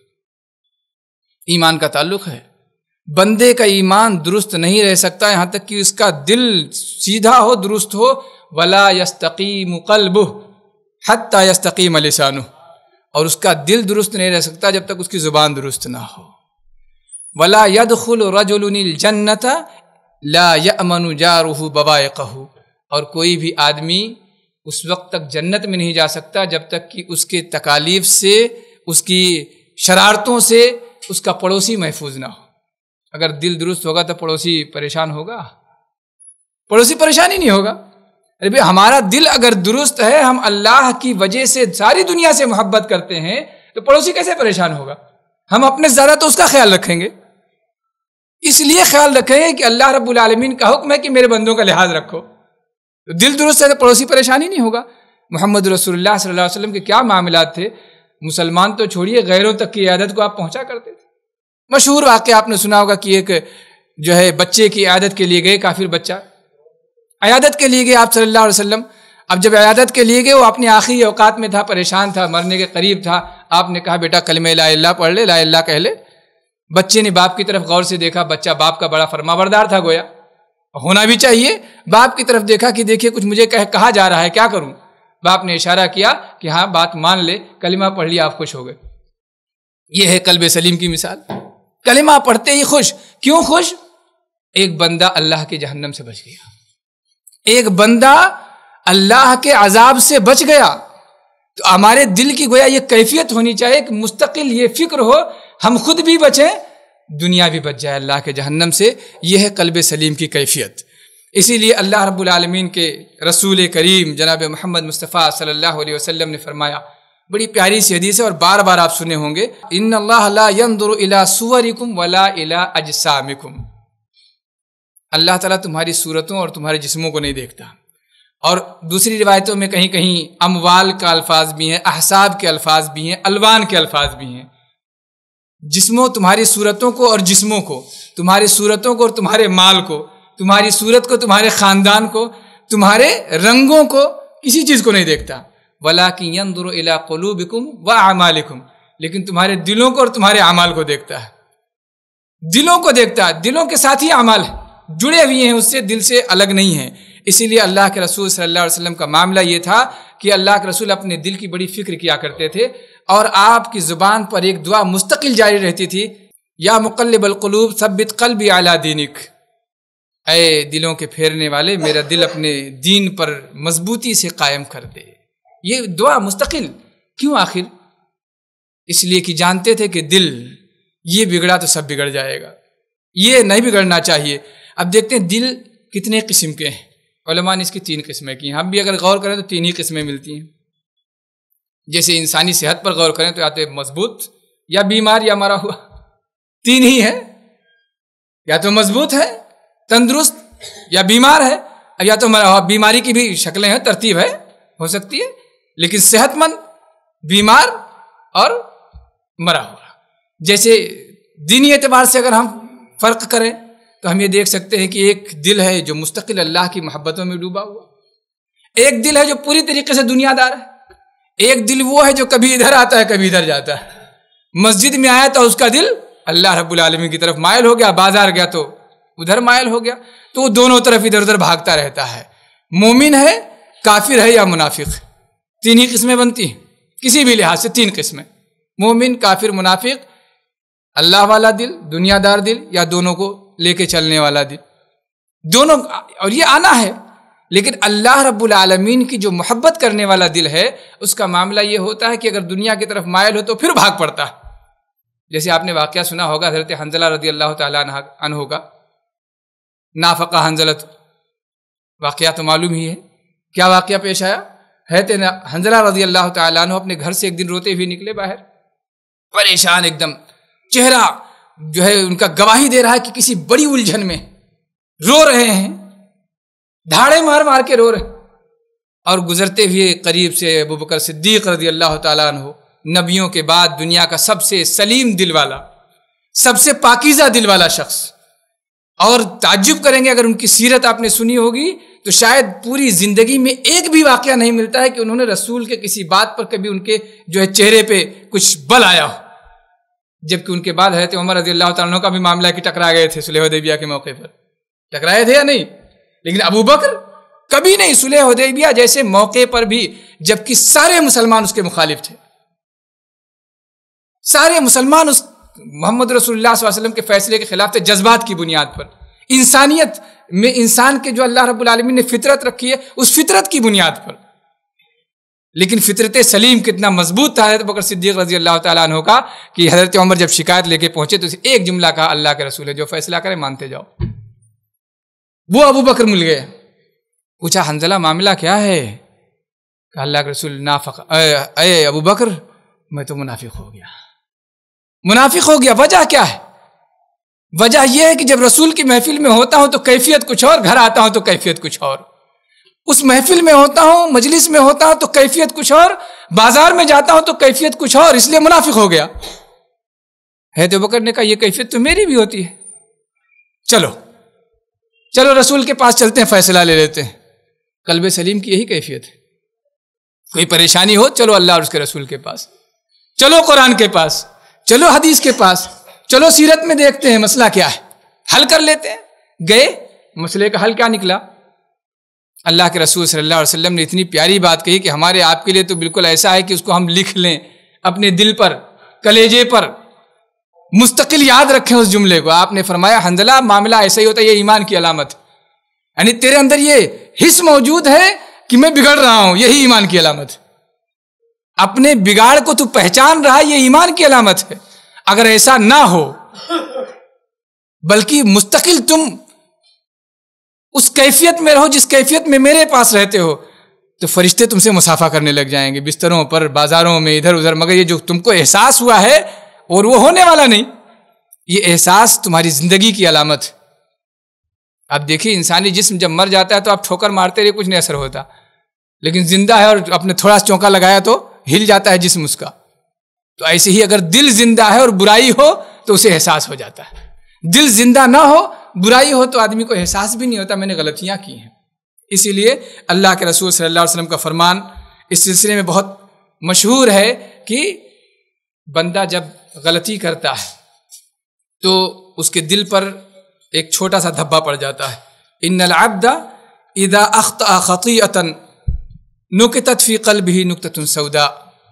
ایمان کا تعلق ہے، بندے کا ایمان درست نہیں رہ سکتا یہاں تک کہ اس کا دل سیدھا ہو، درست ہو، ولا یستقیم قلبہ حتی یستقیم لسانہ، اور اس کا دل درست نہیں رہ سکتا جب تک اس کی زبان درست نہ ہو، ولا يدخل رجل الجنۃ لا یأمن جارہ بوائقہ، اور کوئی بھی آدمی اس وقت تک جنت میں نہیں جا سکتا جب تک کہ اس کے تکالیف سے، اس کی شرارتوں سے اس کا پڑوسی محفوظ نہ ہو۔ اگر دل درست ہوگا تو پڑوسی پریشان ہوگا؟ پڑوسی پریشان ہی نہیں ہوگا۔ ارے بھائی ہمارا دل اگر درست ہے، ہم اللہ کی وجہ سے ساری دنیا سے محبت کرتے ہیں، تو پڑوسی کیسے پریشان ہوگا؟ ہم اپنے زیادہ تو اس کا خیال رکھیں گے، اس لیے خیال رکھیں گے کہ اللہ رب العالمین کا حکم ہے کہ میرے بندوں کا لحاظ رکھو، تو دل درست ہے تو پڑوسی پریشانی نہیں ہوگا۔ محمد رسول اللہ صلی اللہ علیہ وسلم کے کیا معاملات تھے، مسلمان تو چھوڑیے غیروں تک کی عیادت کو آپ پہنچا کرتے تھے۔ مشہور واقعہ آپ نے سنا ہوگا کہ ایک جو ہے بچے کی عیادت کے لیے گئے، کافر بچہ عیادت کے لیے گئے آپ صلی اللہ علیہ وسلم۔ اب جب عیادت کے لیے گئے، وہ اپنے آخری اوقات میں تھا، پریشان تھا، مرنے کے قریب تھا، آپ نے کہا بیٹا کلمہ لا الہ پڑھ لے، لا الہ کہہ لے۔ بچے نے باپ کی طرف غور سے دیکھا، بچہ باپ کا بڑا فرما بردار تھا، گویا ہونا بھی چاہیے، باپ کی طرف دیکھا کہ دیکھیے کچھ مجھے کہا جا رہا ہے، کیا کروں؟ باپ نے اشارہ کیا کہ ہاں بات مان لے، کلمہ پڑھ لیا، آپ خوش ہو گئے۔ یہ ہے قلب سلیم کی مثال، کلمہ پڑھتے ہی خوش۔ کیوں خوش؟ ایک بندہ اللہ کے جہنم سے بچ گیا، ایک بندہ اللہ کے عذاب سے بچ گیا۔ تو ہمارے دل کی گویا یہ کیفیت ہونی چاہیے کہ مستقل یہ فکر ہو ہم خود بھی بچیں، دنیا بھی بچ جائے اللہ کے جہنم سے۔ یہ ہے قلب سلیم کی کیفیت۔ اسی لیے اللہ رب العالمین کے رسول کریم جناب محمد مصطفیٰ صلی اللہ علیہ وسلم نے فرمایا، بڑی پیاری سی حدیث ہے اور بار بار آپ سنے ہوں گے، ان اللہ لا ينظر الى صورکم ولا الى اجسامکم، اللہ تعالیٰ تمہاری صورتوں اور تمہارے جسموں کو نہیں دیکھتا۔ اور دوسری روایتوں میں کہیں کہیں اموال کا الفاظ بھی ہیں، احساب کے الفاظ بھی ہیں، الوان کے الفاظ بھی ہیں۔ جسموں تمہاری صورتوں کو اور جسموں کو، تمہاری صورتوں کو اور تمہارے مال کو، تمہاری صورت کو، تمہارے خاندان کو، تمہارے رنگوں کو، کسی چیز کو نہیں دیکھتا۔ وَلَٰكِن يَنظُرُ إِلَىٰ قُلُوبِكُمْ وَأَعْمَالِكُمْ، لیکن تمہارے دلوں کو اور تمہارے اعمال کو دیکھتا ہے۔ دلوں کو دیکھتا ہے، دلوں کے ساتھ ہی اعمال جڑے ہوئے ہیں اس سے، دل سے الگ نہیں ہیں. اسی لیے اللہ کے رسول صلی اللہ علیہ وسلم کا معاملہ یہ تھا کہ اللہ کے رسول اپنے دل کی بڑی فکر کیا کرتے تھے، اور آپ کی زبان پر ایک دعا مستقل جاری رہتی تھی، یا مقلب القلوب ثبت قلبی علی دینک، اے دلوں کے پھیرنے والے میرا دل اپنے دین پر مضبوطی سے قائم کر دے. یہ دعا مستقل کیوں؟ آخر اس لیے کہ جانتے تھے کہ دل یہ بگڑا تو سب بگڑ جائے گا، یہ نہیں بگڑنا چاہیے. اب دیکھتے ہیں دل کتنے قسم کے ہیں. علماء نے اس کی تین قسمیں کی ہیں، ہم بھی اگر غور کریں تو تین ہی قسمیں ملتی ہیں. جیسے انسانی صحت پر غور کریں تو یا تو مضبوط یا بیمار یا مرا ہوا، تین ہی ہے. یا تو مضبوط ہے تندرست یا بیمار ہے، یا تو مرا ہوا. بیماری کی بھی شکلیں ہیں، ترتیب ہے، ہو سکتی ہے، لیکن صحت مند، بیمار اور مرا ہوا. جیسے دینی اعتبار سے اگر ہم فرق کریں تو ہم یہ دیکھ سکتے ہیں کہ ایک دل ہے جو مستقل اللہ کی محبتوں میں ڈوبا ہوا، ایک دل ہے جو پوری طریقے سے دنیا دار ہے، ایک دل وہ ہے جو کبھی ادھر آتا ہے کبھی ادھر جاتا ہے. مسجد میں آیا تو اس کا دل اللہ رب العالمین کی طرف مائل ہو گیا، بازار گیا تو ادھر مائل ہو گیا، تو وہ دونوں طرف ادھر ادھر بھاگتا رہتا ہے. مومن ہے، کافر ہے یا منافق، تین ہی قسمیں بنتی ہیں کسی بھی لحاظ سے. تین قسمیں، مومن، کافر، منافق. اللہ والا دل، دنیا دار دل، یا دونوں کو لے کے چلنے والا دل، دونوں. اور یہ آنا ہے، لیکن اللہ رب العالمین کی جو محبت کرنے والا دل ہے اس کا معاملہ یہ ہوتا ہے کہ اگر دنیا کی طرف مائل ہو تو پھر بھاگ پڑتا ہے. جیسے آپ نے واقعہ سنا ہوگا حضرت حنظلہ رضی اللہ تعالیٰ عنہ کا، نافقہ حنظلۃ، واقعہ تو معلوم ہی ہے. کیا واقعہ پیش آیا؟ حضرت حنظلہ رضی اللہ تعالیٰ عنہ اپنے گھر سے ایک دن روتے ہوئے نکلے باہر، پریشان ایک دم، چہرہ جو ہے ان کا گواہی دے رہا ہے کہ کسی بڑی الجھن میں رو رہے ہیں، دھاڑے مار مار کے رو رہے. اور گزرتے ہوئے قریب سے ابو بکر صدیق رضی اللہ تعالیٰ عنہ، نبیوں کے بعد دنیا کا سب سے سلیم دل والا، سب سے پاکیزہ دل والا شخص. اور تعجب کریں گے اگر ان کی سیرت آپ نے سنی ہوگی تو شاید پوری زندگی میں ایک بھی واقعہ نہیں ملتا ہے کہ انہوں نے رسول کے کسی بات پر کبھی ان کے جو ہے چہرے پہ کچھ بل آیا ہو. جبکہ ان کے بعد حضرت عمر رضی اللہ تعالیٰ عنہ کا بھی معاملہ ہے کہ ٹکرا گئے تھے صلح حدیبیہ کے موقع پر، ٹکرائے تھے یا نہیں؟ لیکن ابو بکر کبھی نہیں. صلح حدیبیہ جیسے موقع پر بھی جبکہ سارے مسلمان اس کے مخالف تھے، سارے مسلمان اس محمد رسول اللہ صلی اللہ علیہ وسلم کے فیصلے کے خلاف تھے، جذبات کی بنیاد پر، انسانیت میں انسان کے جو اللہ رب العالمین نے فطرت رکھی ہے اس فطرت کی بنیاد پر. لیکن فطرت سلیم کتنا مضبوط تھا حضرت بکر صدیق رضی اللہ تعالیٰ عنہ کا کہ حضرت عمر جب شکایت لے کے پہنچے تو اسے ایک جملہ کہا، اللہ کے رسول ہے، جو فیصلہ کرے مانتے جاؤ. وہ ابو بکر مل گئے. پوچھا حنظلہ معاملہ کیا ہے؟ کہ اللہ کے رسول نافق، اے, اے ابو بکر میں تو منافق ہو گیا، منافق ہو گیا. وجہ کیا ہے؟ وجہ یہ ہے کہ جب رسول کی محفل میں ہوتا ہوں تو کیفیت کچھ اور، گھر آتا ہوں تو کیفیت کچھ اور. اس محفل میں ہوتا ہوں، مجلس میں ہوتا ہوں تو کیفیت کچھ اور، بازار میں جاتا ہوں تو کیفیت کچھ اور، اس لیے منافق ہو گیا. حضرت ابو بکر نے کہا یہ کیفیت تو میری بھی ہوتی ہے، چلو چلو رسول کے پاس چلتے ہیں، فیصلہ لے لیتے ہیں. قلب سلیم کی یہی کیفیت ہے. کوئی پریشانی ہو چلو اللہ اور اس کے رسول کے پاس، چلو قرآن کے پاس، چلو حدیث کے پاس، چلو سیرت میں دیکھتے ہیں مسئلہ کیا ہے، حل کر لیتے ہیں. گئے، مسئلے کا حل کیا نکلا؟ اللہ کے رسول صلی اللہ علیہ وسلم نے اتنی پیاری بات کہی کہ ہمارے آپ کے لیے تو بالکل ایسا ہے کہ اس کو ہم لکھ لیں اپنے دل پر، کلیجے پر، مستقل یاد رکھیں اس جملے کو. آپ نے فرمایا حنظلہ معاملہ ایسا ہی ہوتا ہے، یہ ایمان کی علامت ہے. یعنی تیرے اندر یہ حس موجود ہے کہ میں بگڑ رہا ہوں، یہی ایمان کی علامت ہے. اپنے بگاڑ کو تو پہچان رہا ہے، یہ ایمان کی علامت ہے. اگر ایسا نہ ہو بلکہ مستقل تم اس کیفیت میں رہو جس کیفیت میں میرے پاس رہتے ہو تو فرشتے تم سے مسافہ کرنے لگ جائیں گے بستروں پر، بازاروں میں، ادھر ادھر. مگر یہ جو تم کو احساس ہوا ہے اور وہ ہونے والا نہیں، یہ احساس تمہاری زندگی کی علامت. اب دیکھیے انسانی جسم جب مر جاتا ہے تو آپ ٹھوکر مارتے رہے کچھ نہیں اثر ہوتا، لیکن زندہ ہے اور اپنے تھوڑا سا چونکا لگایا تو ہل جاتا ہے جسم اس کا. تو ایسے ہی اگر دل زندہ ہے اور برائی ہو تو اسے احساس ہو جاتا ہے. دل زندہ نہ ہو، برائی ہو تو آدمی کو احساس بھی نہیں ہوتا میں نے غلطیاں کی ہیں. اسی لیے اللہ کے رسول صلی اللہ علیہ وسلم کا فرمان اس سلسلے میں بہت مشہور ہے کہ بندہ جب غلطی کرتا ہے تو اس کے دل پر ایک چھوٹا سا دھبا پڑ جاتا ہے. ان العبد اذا اخطأ خطیئۃ نکتت فی قلبہ نکتۃ سوداء.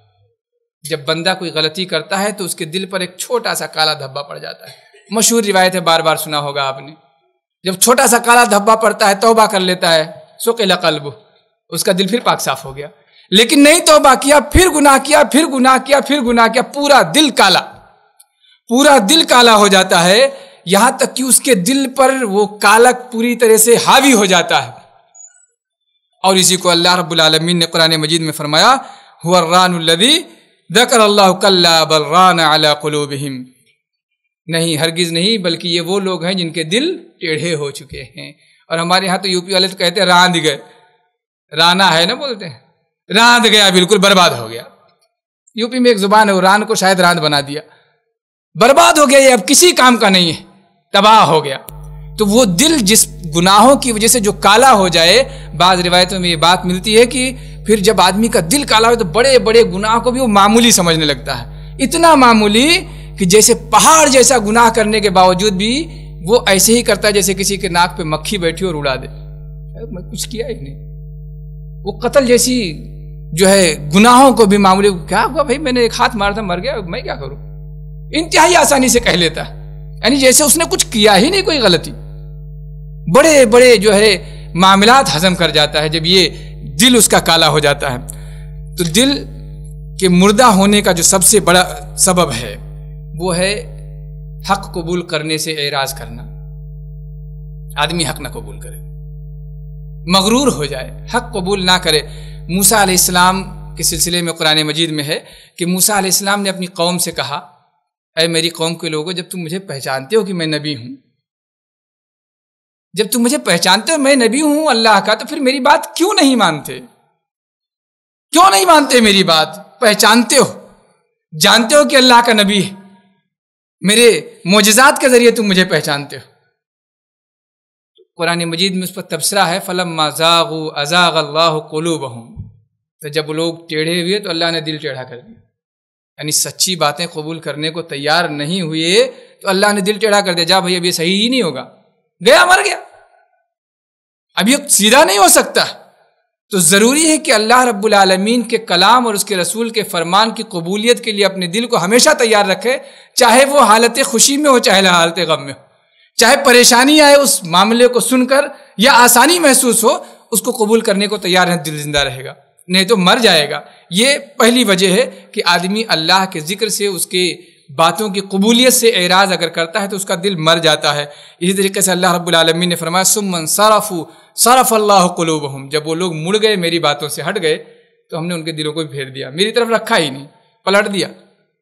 جب بندہ کوئی غلطی کرتا ہے تو اس کے دل پر ایک چھوٹا سا کالا دھبا پڑ جاتا ہے. مشہور روایت ہے, بار بار سنا ہوگا آپ نے. جب چھوٹا سا کالا دھبا پڑتا ہے, توبہ کر لیتا ہے, سقل قلب, اس کا دل پھر پاک صاف ہو گیا. لیکن نہیں توبہ کیا, پھر گناہ کیا, پھر گناہ کیا, پھر گناہ کیا, پورا دل کالا, پورا دل کالا ہو جاتا ہے, یہاں تک کہ اس کے دل پر وہ کالک پوری طرح سے حاوی ہو جاتا ہے. اور اسی کو اللہ رب العالمین نے قرآن مجید میں فرمایا, هو الران الذی ذکر اللہ کلا بل ران علی قلوبہم. نہیں, ہرگز نہیں, بلکہ یہ وہ لوگ ہیں جن کے دل ٹیڑھے ہو چکے ہیں. اور ہمارے ہاں تو یو پی والے تو کہتے ہیں راند گئے, رانا ہے نا بولتے ہیں, راند گیا, بالکل برباد ہو گیا. یو پی میں ایک زبان ہے, راند کو شاید راند بنا دیا, برباد ہو گیا, یہ اب کسی کام کا نہیں ہے, تباہ ہو گیا. تو وہ دل جس گناہوں کی وجہ سے جو کالا ہو جائے, بعض روایتوں میں یہ بات ملتی ہے کہ پھر جب آدمی کا دل کالا ہو تو بڑے بڑے گناہ کو بھی وہ معمولی سمجھنے لگتا ہے. اتنا معمولی کہ جیسے پہاڑ جیسا گناہ کرنے کے باوجود بھی وہ ایسے ہی کرتا ہے جیسے کسی کے ناک پہ مکھی بیٹھی اور اڑا دے, میں کچھ کیا ہی نہیں. وہ قتل جیسی جو ہے گناہوں کو بھی معمولی, کیا ہوا بھائی, میں نے ایک ہاتھ مارا تھا, مر گیا, میں کیا کروں, انتہائی آسانی سے کہہ لیتا ہے, یعنی جیسے اس نے کچھ کیا ہی نہیں, کوئی غلطی. بڑے بڑے جو ہے معاملات ہضم کر جاتا ہے جب یہ دل اس کا کالا ہو جاتا ہے. تو دل کے مردہ ہونے کا جو سب سے بڑا سبب ہے وہ ہے حق قبول کرنے سے اعراض کرنا. آدمی حق نہ قبول کرے, مغرور ہو جائے, حق قبول نہ کرے. موسیٰ علیہ السلام کے سلسلے میں قرآن مجید میں ہے کہ موسیٰ علیہ السلام نے اپنی قوم سے کہا, اے میری قوم کے لوگوں, جب تم مجھے پہچانتے ہو کہ میں نبی ہوں, جب تم مجھے پہچانتے ہو میں نبی ہوں اللہ کا, تو پھر میری بات کیوں نہیں مانتے, کیوں نہیں مانتے میری بات؟ پہچانتے ہو, جانتے ہو کہ اللہ کا نبی ہے, میرے معجزات کے ذریعے تم مجھے پہچانتے ہو. قرآن مجید میں اس پر تبصرہ ہے, فلما زاغوا ازاغ اللہ قلوبہم. تو جب لوگ ٹیڑھے ہوئے تو اللہ نے دل ٹیڑھا کر دیا, یعنی سچی باتیں قبول کرنے کو تیار نہیں ہوئے تو اللہ نے دل ٹیڑھا کر دیا. جا بھائی اب یہ صحیح ہی نہیں ہوگا, گیا مر گیا, اب یہ سیدھا نہیں ہو سکتا. تو ضروری ہے کہ اللہ رب العالمین کے کلام اور اس کے رسول کے فرمان کی قبولیت کے لیے اپنے دل کو ہمیشہ تیار رکھے, چاہے وہ حالت خوشی میں ہو چاہے حالت غم میں ہو, چاہے پریشانی آئے اس معاملے کو سن کر یا آسانی محسوس ہو, اس کو قبول کرنے کو تیار ہے, دل زندہ رہے گا, نہیں تو مر جائے گا. یہ پہلی وجہ ہے کہ آدمی اللہ کے ذکر سے, اس کے باتوں کی قبولیت سے اعراض اگر کرتا ہے تو اس کا دل مر جاتا ہے. اسی طریقے سے اللہ رب العالمین نے فرمایا, ثم انصرفوا صرف اللہ قلوبہم. جب وہ لوگ مڑ گئے, میری باتوں سے ہٹ گئے, تو ہم نے ان کے دلوں کو بھی پھیر دیا, میری طرف رکھا ہی نہیں, پلٹ دیا,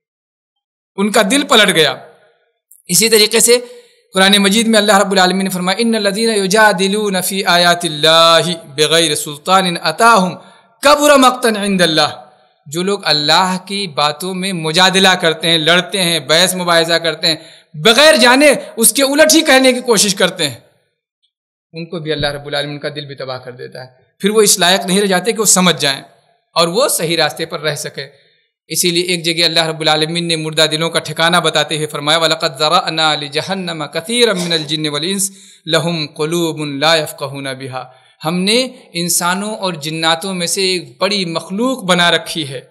ان کا دل پلٹ گیا. اسی طریقے سے قرآن مجید میں اللہ رب العالمین نے فرمایا, ان الذین یجادلون فی آیات اللہ بغیر سلطان اتاہم کبر مقتا عند اللہ. جو لوگ اللہ کی باتوں میں مجادلہ کرتے ہیں, لڑتے ہیں, بحث مباحثہ کرتے ہیں, بغیر جانے اس کے الٹ ہی کہنے کی کوشش کرتے ہیں, ان کو بھی اللہ رب العالمین کا دل بھی تباہ کر دیتا ہے. پھر وہ اس لائق نہیں رہ جاتے کہ وہ سمجھ جائیں اور وہ صحیح راستے پر رہ سکے. اسی لیے ایک جگہ اللہ رب العالمین نے مردہ دلوں کا ٹھکانہ بتاتے ہوئے فرمایا, وَلَقَدْ ذَرَأْنَا لِجَهَنَّمَ كَثِيرًا مِّنَ الْجِنِّ وَالْإِنسِ لَهُمْ قُلُوبٌ لَا يَفْقَهُونَ بِهَا. ہم نے انسانوں اور جناتوں میں سے ایک بڑی مخلوق بنا رکھی ہے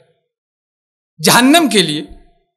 جہنم کے لیے.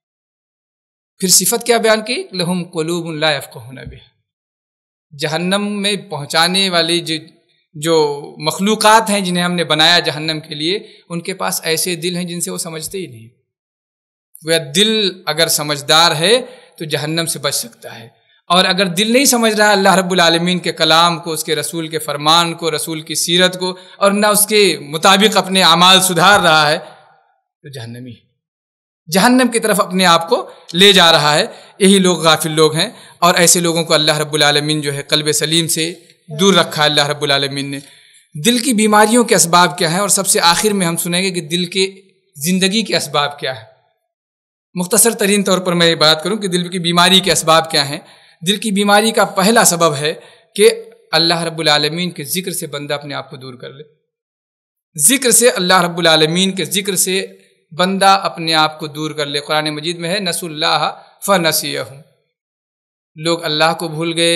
پھر صفت کیا بیان کی, لَهُمْ قُلُوبٌ لَا يَفْقَهُونَ بِهَا. جہنم میں پہنچانے والی جو جو مخلوقات ہیں جنہیں ہم نے بنایا جہنم کے لیے, ان کے پاس ایسے دل ہیں جن سے وہ سمجھتے ہی نہیں. وہ دل اگر سمجھدار ہے تو جہنم سے بچ سکتا ہے, اور اگر دل نہیں سمجھ رہا اللہ رب العالمین کے کلام کو, اس کے رسول کے فرمان کو, رسول کی سیرت کو, اور نہ اس کے مطابق اپنے اعمال سدھار رہا ہے, تو جہنمی ہے, جہنم کی طرف اپنے آپ کو لے جا رہا ہے. یہی لوگ غافل لوگ ہیں, اور ایسے لوگوں کو اللہ رب العالمین جو ہے قلب سلیم سے دور رکھا ہے اللہ رب العالمین نے. دل کی بیماریوں کے اسباب کیا ہیں, اور سب سے آخر میں ہم سنیں گے کہ دل کے زندگی کے اسباب کیا ہے. مختصر ترین طور پر میں بات کروں کہ دل کی بیماری کے اسباب کیا ہیں. دل کی بیماری کا پہلا سبب ہے کہ اللہ رب العالمین کے ذکر سے بندہ اپنے آپ کو دور کر لے. ذکر سے, اللہ رب العالمین کے ذکر سے بندہ اپنے آپ کو دور کر لے. قرآن مجید میں ہے, نسوا اللہ فنسیہم. لوگ اللہ کو بھول گئے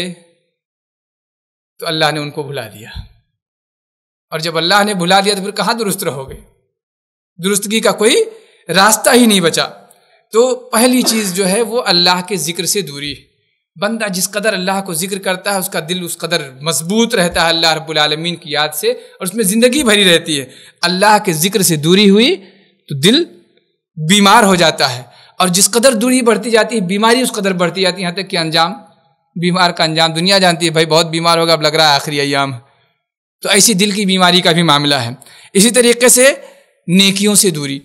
تو اللہ نے ان کو بھلا دیا، اور جب اللہ نے بھلا دیا تو پھر کہاں درست رہو گے؟ درستگی کا کوئی راستہ ہی نہیں بچا۔ تو پہلی چیز جو ہے وہ اللہ کے ذکر سے دوری۔ بندہ جس قدر اللہ کو ذکر کرتا ہے اس کا دل اس قدر مضبوط رہتا ہے اللہ رب العالمین کی یاد سے، اور اس میں زندگی بھری رہتی ہے۔ اللہ کے ذکر سے دوری ہوئی تو دل بیمار ہو جاتا ہے، اور جس قدر دوری بڑھتی جاتی ہے بیماری اس قدر بڑھتی جاتی ہے، یہاں تک کہ انجام، بیمار کا انجام دنیا جانتی ہے، بھائی بہت بیمار ہوگا، اب لگ رہا ہے آخری ایام۔ تو ایسی دل کی بیماری کا بھی معاملہ ہے۔ اسی طریقے سے نیکیوں سے دوری،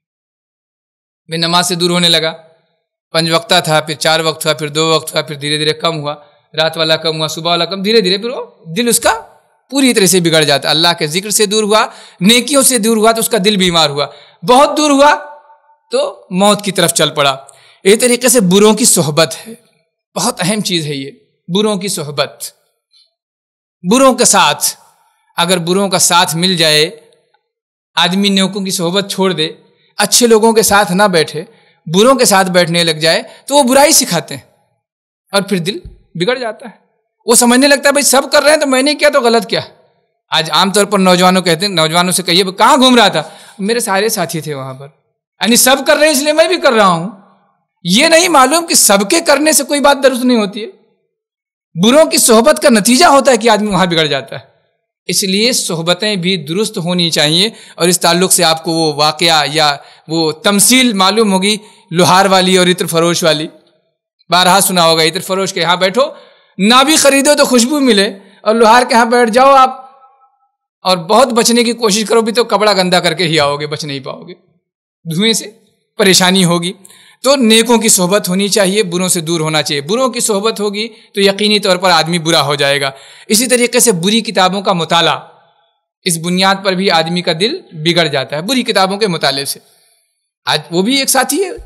میں نماز سے دور ہونے لگا، پنج وقتہ تھا، پھر چار وقت ہوا، پھر دو وقت ہوا، پھر دھیرے دھیرے کم ہوا، رات والا کم ہوا، صبح والا کم، دھیرے دھیرے پھر وہ دل اس کا پوری طرح سے بگڑ جاتا ہے۔ اللہ کے ذکر سے دور ہوا، نیکیوں سے دور ہوا تو اس کا دل بیمار ہوا، بہت دور ہوا تو موت کی طرف چل پڑا۔ اس طریقے سے بروں کی صحبت ہے، بہت اہم چیز ہے یہ، بروں کی صحبت۔ بروں کے ساتھ، اگر بروں کا ساتھ مل جائے، آدمی نیکوں کی صحبت چھوڑ دے، اچھے لوگوں کے ساتھ نہ بیٹھے، بروں کے ساتھ بیٹھنے لگ جائے تو وہ برائی سکھاتے ہیں، اور پھر دل بگڑ جاتا ہے۔ وہ سمجھنے لگتا ہے بھائی سب کر رہے ہیں تو میں نے کیا تو غلط کیا۔ آج عام طور پر نوجوانوں کہتے ہیں، نوجوانوں سے کہیے کہاں گھوم رہا تھا، میرے سارے ساتھی تھے وہاں پر، یعنی سب کر رہے ہیں اس لیے میں بھی کر رہا ہوں۔ یہ نہیں معلوم کہ سب کے کرنے سے کوئی بات درست نہیں ہوتی ہے، بروں کی صحبت کا نتیجہ ہوتا ہے کہ آدمی وہاں بگڑ جاتا ہے۔ اس لیے صحبتیں بھی درست ہونی چاہیے، اور اس تعلق سے آپ کو وہ واقعہ یا وہ تمثیل معلوم ہوگی لوہار والی اور عطر فروش والی، بارہا سنا ہوگا۔ عطر فروش کے یہاں بیٹھو، نہ بھی خریدو تو خوشبو ملے، اور لوہار کے یہاں بیٹھ جاؤ آپ اور بہت بچنے کی کوشش کرو بھی تو کپڑا گندا کر کے ہی آؤ گے، بچ نہیں پاؤ گے، دھوئیں سے پریشانی ہوگی۔ تو نیکوں کی صحبت ہونی چاہیے، بروں سے دور ہونا چاہیے۔ بروں کی صحبت ہوگی تو یقینی طور پر آدمی برا ہو جائے گا۔ اسی طریقے سے بری کتابوں کا مطالعہ، اس بنیاد پر بھی آدمی کا دل بگڑ جاتا ہے، بری کتابوں کے مطالعے سے۔ آج وہ بھی ایک ساتھی ہے،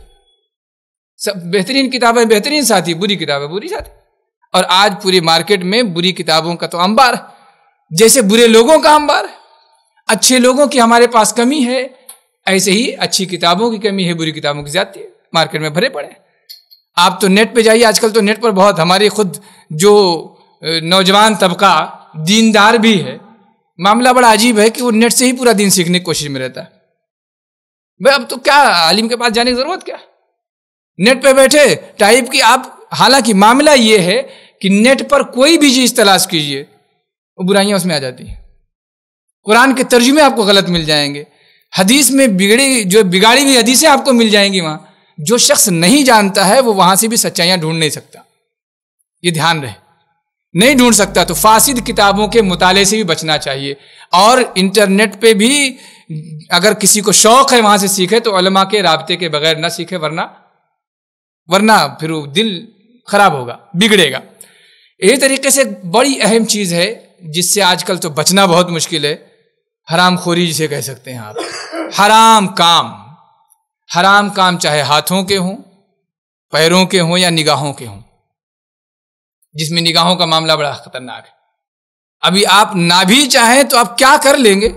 سب بہترین کتابیں بہترین ساتھی، بری کتابیں بری ساتھی، اور آج پوری مارکیٹ میں بری کتابوں کا تو انبار، جیسے برے لوگوں کا انبار ہے۔ اچھے لوگوں کی ہمارے پاس کمی ہے، ایسے ہی اچھی کتابوں کی کمی ہے، بری کتابوں کی زیادتی ہے، مارکیٹ میں بھرے پڑے ہیں۔ آپ تو نیٹ پہ جائیے، آج کل تو نیٹ پر بہت، ہماری خود جو نوجوان طبقہ دیندار بھی ہے، معاملہ بڑا عجیب ہے کہ وہ نیٹ سے ہی پورا دین سیکھنے کی کوشش میں رہتا ہے۔ بھائی اب تو کیا عالم کے پاس جانے کی ضرورت کیا، نیٹ پہ بیٹھے ٹائپ کی آپ۔ حالانکہ معاملہ یہ ہے کہ نیٹ پر کوئی بھی چیز تلاش کیجئے وہ برائیاں اس میں آ جاتی ہیں، قرآن کے ترجمے آپ کو غلط مل جائیں گے، حدیث میں بگڑی جو بگاڑی ہوئی حدیثیں آپ کو مل جائیں گی وہاں۔ جو شخص نہیں جانتا ہے وہ وہاں سے بھی سچائیاں ڈھونڈ نہیں سکتا، یہ دھیان رہے، نہیں ڈھونڈ سکتا۔ تو فاسد کتابوں کے مطالعے سے بھی بچنا چاہیے، اور انٹرنیٹ پہ بھی اگر کسی کو شوق ہے وہاں سے سیکھے تو علماء کے رابطے کے بغیر نہ سیکھے، ورنہ ورنہ پھر وہ دل خراب ہوگا، بگڑے گا۔ اسی طریقے سے بڑی اہم چیز ہے جس سے آج کل تو بچنا بہت مشکل ہے، حرام خوری جسے کہہ سکتے ہیں آپ۔ حرام کام، حرام کام چاہے ہاتھوں کے ہوں، پیروں کے ہوں یا نگاہوں کے ہوں، جس میں نگاہوں کا معاملہ بڑا خطرناک ہے۔ ابھی آپ نہ بھی چاہیں تو آپ کیا کر لیں گے،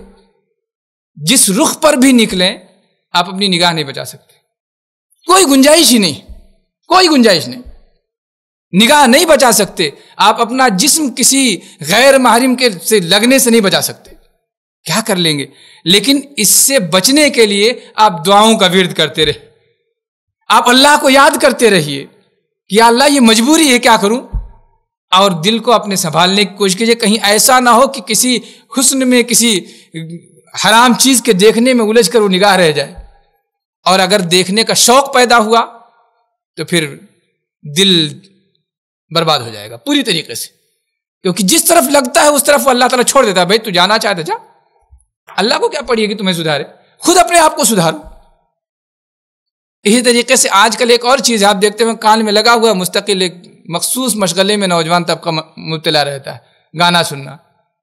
جس رخ پر بھی نکلیں آپ اپنی نگاہ نہیں بچا سکتے، کوئی گنجائش ہی نہیں، کوئی گنجائش نہیں، نگاہ نہیں بچا سکتے آپ، اپنا جسم کسی غیر محرم کے سے لگنے سے نہیں بچا سکتے، کیا کر لیں گے۔ لیکن اس سے بچنے کے لیے آپ دعاؤں کا ورد کرتے رہے، آپ اللہ کو یاد کرتے رہیے کہ یا اللہ یہ مجبوری ہے، کیا کروں، اور دل کو اپنے سنبھالنے کی کوشش کیجیے، کہیں ایسا نہ ہو کہ کسی حسن میں، کسی حرام چیز کے دیکھنے میں الجھ کر وہ نگاہ رہ جائے، اور اگر دیکھنے کا شوق پیدا ہوا تو پھر دل برباد ہو جائے گا پوری طریقے سے، کیونکہ جس طرف لگتا ہے اس طرف وہ اللہ تعالیٰ چھوڑ دیتا ہے۔ بھائی تو جانا چاہتا جا، اللہ کو کیا پڑیے کہ تمہیں سدھارے، خود اپنے آپ کو سدھارو۔ اسی طریقے سے آج کل ایک اور چیز آپ دیکھتے ہیں، کان میں لگا ہوا مستقل ایک مخصوص مشغلے میں نوجوان طبقہ مبتلا رہتا ہے، گانا سننا،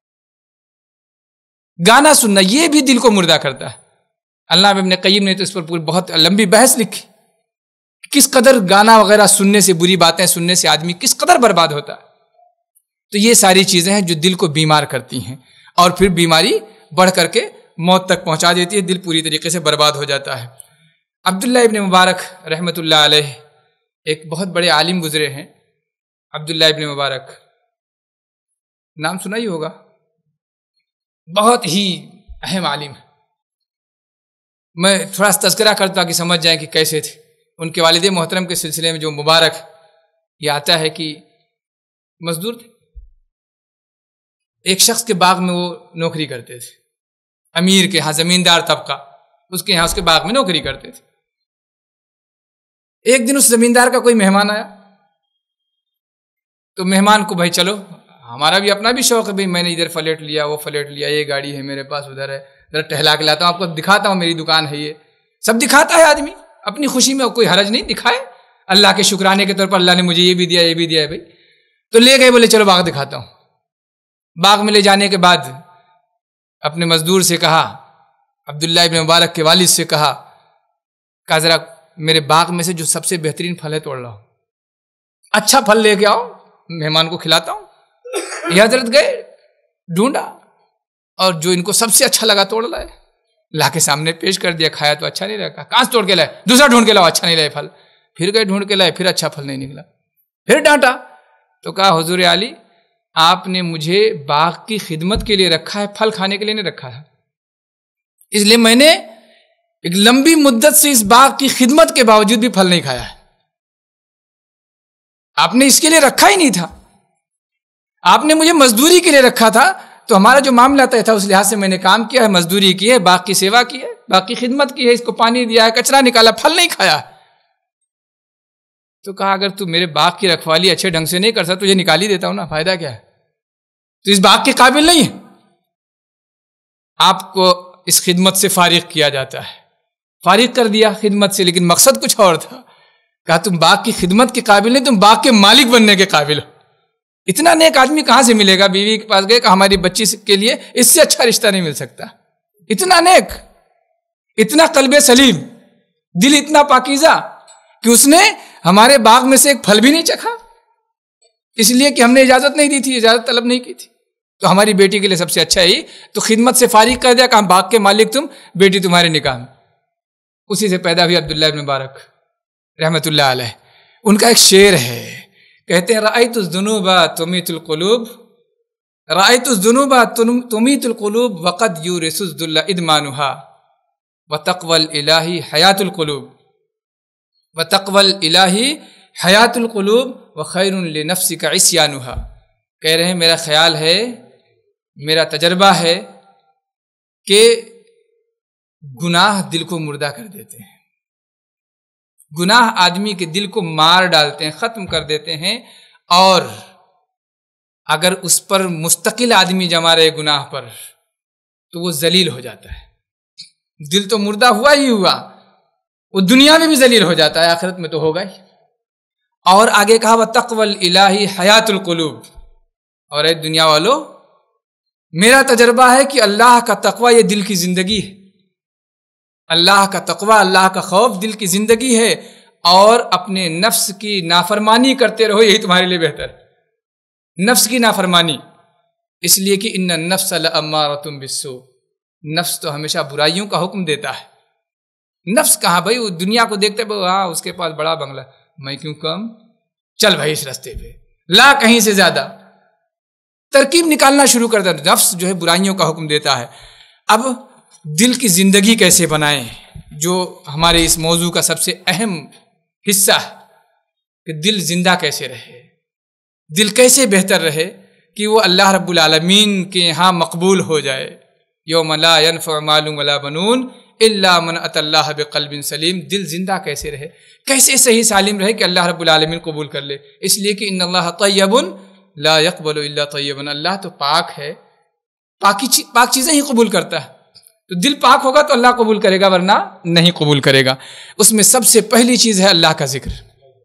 گانا سننا یہ بھی دل کو مردہ کرتا ہے۔ علامہ ابن قیم نے تو اس پر پوری بہت لمبی بحث لکھی، کس قدر گانا وغیرہ سننے سے، بری باتیں سننے سے آدمی کس قدر برباد ہوتا ہے۔ تو یہ ساری چیزیں ہیں جو دل کو بیمار کرتی ہیں، اور پھر بیماری بڑھ کر کے موت تک پہنچا دیتی ہے، دل پوری طریقے سے برباد ہو جاتا ہے۔ عبداللہ ابن مبارک رحمۃ اللہ علیہ ایک بہت بڑے عالم گزرے ہیں، عبداللہ ابن مبارک، نام سنا ہی ہوگا، بہت ہی اہم عالم ہے. میں تھوڑا سا تذکرہ کرتا کہ سمجھ جائیں کہ کیسے تھے. ان کے والد محترم کے سلسلے میں جو مبارک یہ آتا ہے کہ مزدور تھے، ایک شخص کے باغ میں وہ نوکری کرتے تھے، امیر کے ہاں زمیندار طبقہ اس کے ہاں اس کے باغ میں نوکری کرتے تھے. ایک دن اس زمیندار کا کوئی مہمان آیا تو مہمان کو بھائی چلو ہمارا بھی اپنا بھی شوق ہے، بھائی میں نے ادھر فلیٹ لیا وہ فلیٹ لیا، یہ گاڑی ہے میرے پاس ادھر ہے، ذرا ٹہلا کے لاتا ہوں آپ کو دکھاتا ہوں میری دکان ہے، یہ سب دکھاتا ہے آدمی اپنی خوشی میں، کوئی حرج نہیں، دکھائے اللہ کے شکرانے کے طور پر اللہ نے مجھے یہ بھی دیا یہ بھی دیا ہے بھائی. تو لے گئے، بولے چلو باغ دکھاتا ہوں. باغ میں لے جانے کے بعد اپنے مزدور سے کہا، عبداللہ ابن مبارک کے والد سے کہا کہ ذرا میرے باغ میں سے جو سب سے بہترین پھل ہے توڑ لاؤ، اچھا پھل لے کے آؤ مہمان کو کھلاتا ہوں. یہ حضرت گئے ڈھونڈا اور جو ان کو سب سے اچھا لگا توڑ لائے، لا کے سامنے پیش کر دیا. کھایا تو اچھا نہیں لگا، کہاں سے توڑ کے لائے؟ دوسرا ڈھونڈ کے لاؤ، اچھا نہیں لائے پھل. پھر گئے ڈھونڈ کے لائے، پھر اچھا پھل نہیں نکلا. پھر ڈانٹا تو کہا حضور علی آپ نے مجھے باغ کی خدمت کے لیے رکھا ہے، پھل کھانے کے لیے نہیں رکھا ہے، اس لیے میں نے ایک لمبی مدت سے اس باغ کی خدمت کے باوجود بھی پھل نہیں کھایا ہے. آپ نے اس کے لیے رکھا ہی نہیں تھا، آپ نے مجھے مزدوری کے لیے رکھا تھا، تو ہمارا جو معاملہ طے تھا اس لحاظ سے میں نے کام کیا ہے، مزدوری کی ہے، باغ کی سیوا کی ہے، باغ کی خدمت کی ہے، اس کو پانی دیا ہے، کچرا نکالا، پھل نہیں کھایا. تو کہا اگر تو میرے باغ کی رکھوالی اچھے ڈھنگ سے نہیں کر سکتا تجھے نکال ہی دیتا ہوں نا، فائدہ کیا ہے؟ تو اس باغ کے قابل نہیں ہے، آپ کو اس خدمت سے فارغ کیا جاتا ہے. فارغ کر دیا خدمت سے، لیکن مقصد کچھ اور تھا. کہا تم باغ کی خدمت کے قابل نہیں، تم باغ کے مالک بننے کے قابل ہو. اتنا نیک آدمی کہاں سے ملے گا؟ بیوی کے پاس گئے کہ ہماری بچی کے لیے اس سے اچھا رشتہ نہیں مل سکتا. اتنا نیک، اتنا قلب سلیم، دل اتنا پاکیزہ کہ اس نے ہمارے باغ میں سے ایک پھل بھی نہیں چکھا، اس لیے کہ ہم نے اجازت نہیں دی تھی، اجازت طلب نہیں کی تھی. تو ہماری بیٹی کے لیے سب سے اچھا ہی تو خدمت سے فارغ کر دیا کہ ہم باغ کے مالک تم، بیٹی تمہارے نکاح میں. اسی سے پیدا ہوئی عبداللہ ابن مبارک رحمت اللہ علیہ. ان کا ایک شعر ہے، کہتے ہیں رأیت الذنوب تمیت القلوب، رأیت الذنوب تمیت القلوب وقد یورث الذل ادمانها وتقوى الالہ حیات القلوب وتقوى الالہ حیات القلوب وخیر لنفسک عصیانها. کہہ رہے ہیں میرا خیال ہے، میرا تجربہ ہے کہ گناہ دل کو مردہ کر دیتے ہیں، گناہ آدمی کے دل کو مار ڈالتے ہیں، ختم کر دیتے ہیں، اور اگر اس پر مستقل آدمی جمع رہے گناہ پر تو وہ ذلیل ہو جاتا ہے. دل تو مردہ ہوا ہی ہوا، وہ دنیا میں بھی ذلیل ہو جاتا ہے، آخرت میں تو ہوگا ہی. اور آگے کہا وَتَقْوَى الْإِلَٰهِ حَيَاتُ الْقُلُوبِ. اور اے دنیا والو، میرا تجربہ ہے کہ اللہ کا تقوی یہ دل کی زندگی ہے، اللہ کا تقوی، اللہ کا خوف دل کی زندگی ہے، اور اپنے نفس کی نافرمانی کرتے رہو، یہی تمہارے لیے بہتر. نفس کی نافرمانی، اس لیے کہ ان النفس لامارۃ بالسوء، نفس تو ہمیشہ برائیوں کا حکم دیتا ہے. نفس کہاں بھائی، وہ دنیا کو دیکھتے بھائی ہاں اس کے پاس بڑا بنگلہ، میں کیوں کم، چل بھائی اس راستے پہ لا کہیں سے زیادہ، ترکیب نکالنا شروع کر دیتا. نفس جو ہے برائیوں کا حکم دیتا ہے. اب دل کی زندگی کیسے بنائیں، جو ہمارے اس موضوع کا سب سے اہم حصہ ہے کہ دل زندہ کیسے رہے، دل کیسے بہتر رہے کہ وہ اللہ رب العالمین کے ہاں مقبول ہو جائے. یوم لا ینفع مال ولا بنون الا من اتى اللہ بقلب سلیم. دل زندہ کیسے رہے، کیسے صحیح سالم رہے کہ اللہ رب العالمین قبول کر لے. اس لیے کہ ان اللہ طیب لا يقبل الا طیبا، اللہ تو پاک ہے، پاکی پاک چیزیں ہی قبول کرتا ہے. تو دل پاک ہوگا تو اللہ قبول کرے گا، ورنہ نہیں قبول کرے گا. اس میں سب سے پہلی چیز ہے اللہ کا ذکر.